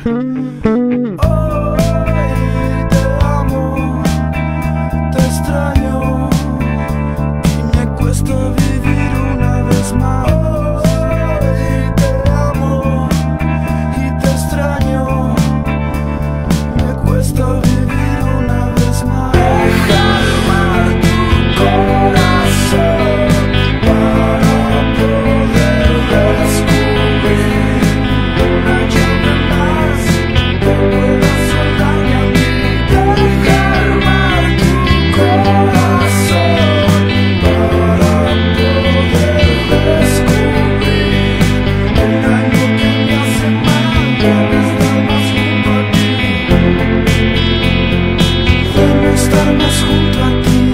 Hoy te amo, te extraño y me cuesta vivir una vez más. Hoy te amo y te extraño, me cuesta vivir una vez más. Calma tu corazón para poder descubrir una llave más que pueda soltarme a mí. Calma tu corazón para poder descubrir un algo que me hace mal, debe estar más junto a ti, debe estar más junto a ti.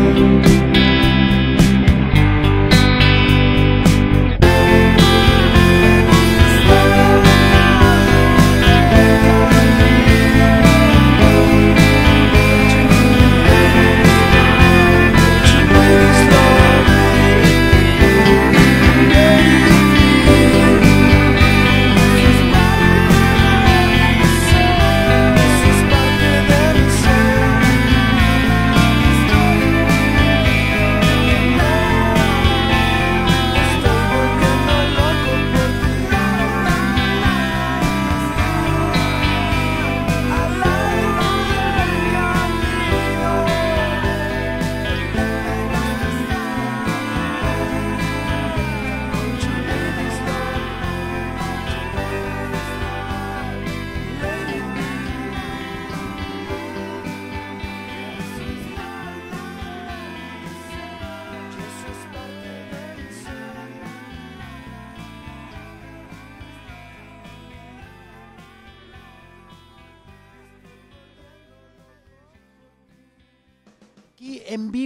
Aquí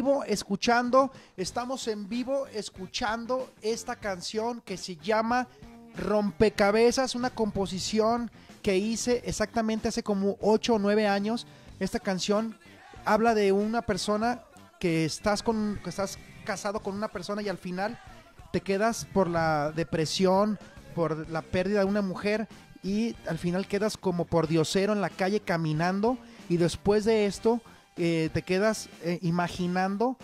estamos en vivo escuchando esta canción que se llama Rompecabezas, una composición que hice exactamente hace como 8 o 9 años. Esta canción habla de una persona que estás casado con una persona y al final te quedas por la depresión, por la pérdida de una mujer y al final quedas como por diosero en la calle caminando y después de esto te quedas imaginando,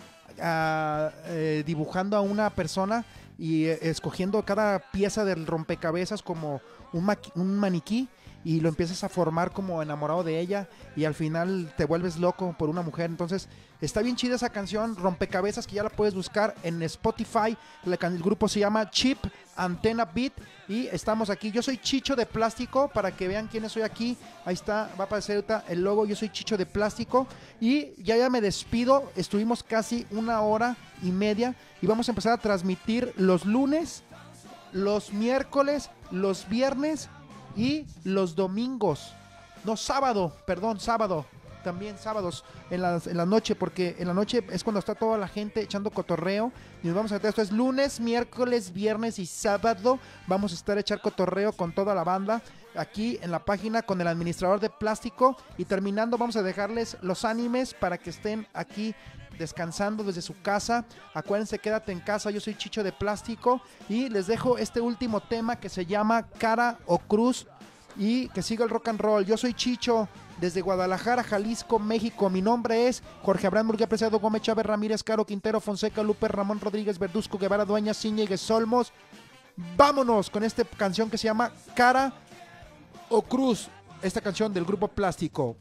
dibujando a una persona y escogiendo cada pieza del rompecabezas como un maniquí y lo empiezas a formar como enamorado de ella y al final te vuelves loco por una mujer. Entonces está bien chida esa canción, Rompecabezas, que ya la puedes buscar en Spotify. El grupo se llama Chip Antenna Beat y estamos aquí. Yo soy Chicho de Plástico, para que vean quiénes soy aquí. Ahí está, va a aparecer ahorita el logo. Yo soy Chicho de Plástico y ya me despido. Estuvimos casi 1 hora y media y vamos a empezar a transmitir los lunes, los miércoles, los viernes y los domingos. No, sábado, también sábados en la noche, porque en la noche es cuando está toda la gente echando cotorreo y nos vamos a meter. Esto es lunes, miércoles, viernes y sábado. Vamos a estar a echar cotorreo con toda la banda aquí en la página con el administrador de Plástico y terminando vamos a dejarles los animes para que estén aquí descansando desde su casa. Acuérdense, quédate en casa. Yo soy Chicho de Plástico y les dejo este último tema que se llama Cara o Cruz y que siga el rock and roll. Yo soy Chicho desde Guadalajara, Jalisco, México. Mi nombre es Jorge Abraham Murguía Preciado Gómez, Chávez Ramírez, Caro Quintero, Fonseca, Lupe, Ramón Rodríguez, Verduzco, Guevara, Dueñas, Ciñegues, Olmos. Vámonos con esta canción que se llama Cara o Cruz, esta canción del grupo Plástico.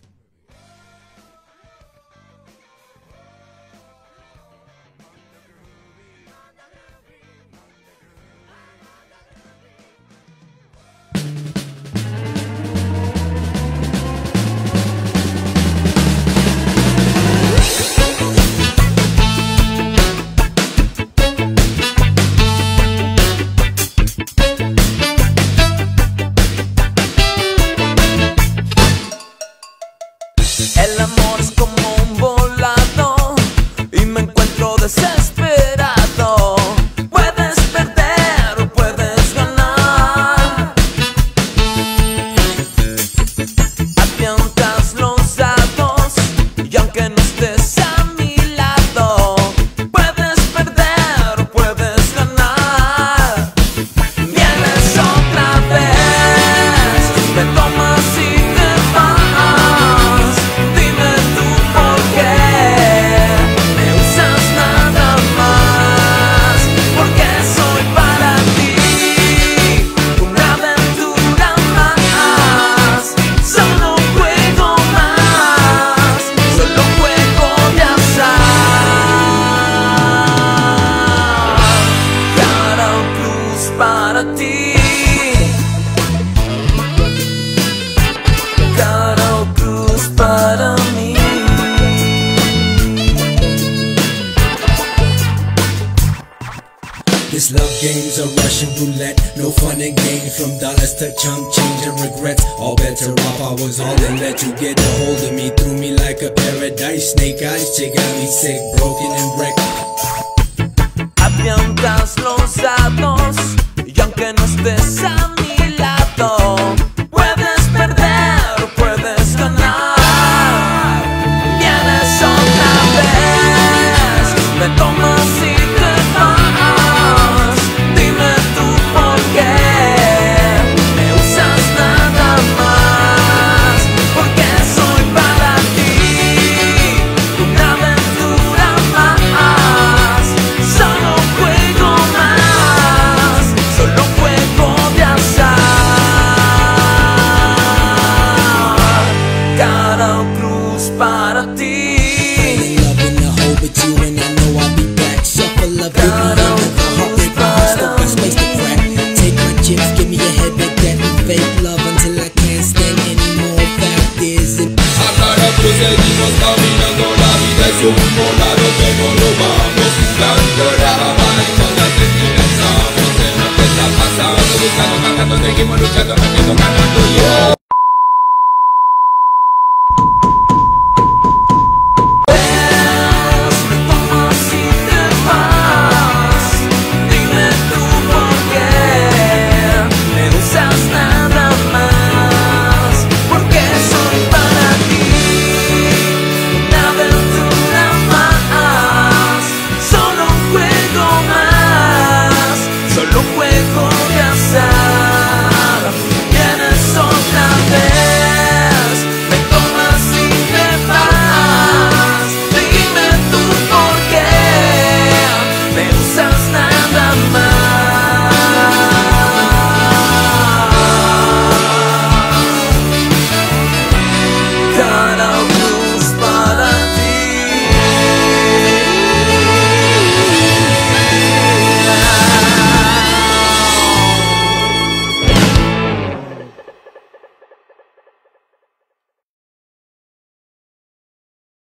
El amor es como un volado y me encuentro desesperado. Puedes perder o puedes ganar. Avión games are Russian roulette. No fun and games, from dollars to chump change and regrets. All bets are off, I was all in. Let you get a hold of me, threw me like a paradise. Snake eyes, chick got me sick, broken and wrecked. Avientas los dados y aunque no estés a mi lado, puedes perder, puedes ganar. Vienes otra vez, me tomas y te vas. Dime tú por qué me usas nada más, porque soy para ti una aventura más. Solo juego más, solo juego de azar. Cara o cruz para ti. Love in the hole with you and I know I'll be back. Shuffle love, give me a heartbreak, my heart still got space to crack. Take my chips, give me a head like that and fake love until I can't stand anymore. Fact is it. Seguimos caminando, la vida es un volado que no lo vamos dando la bala y cosas que ni pensamos en lo que está pasando, buscando, cantando, seguimos luchando, ganando yo.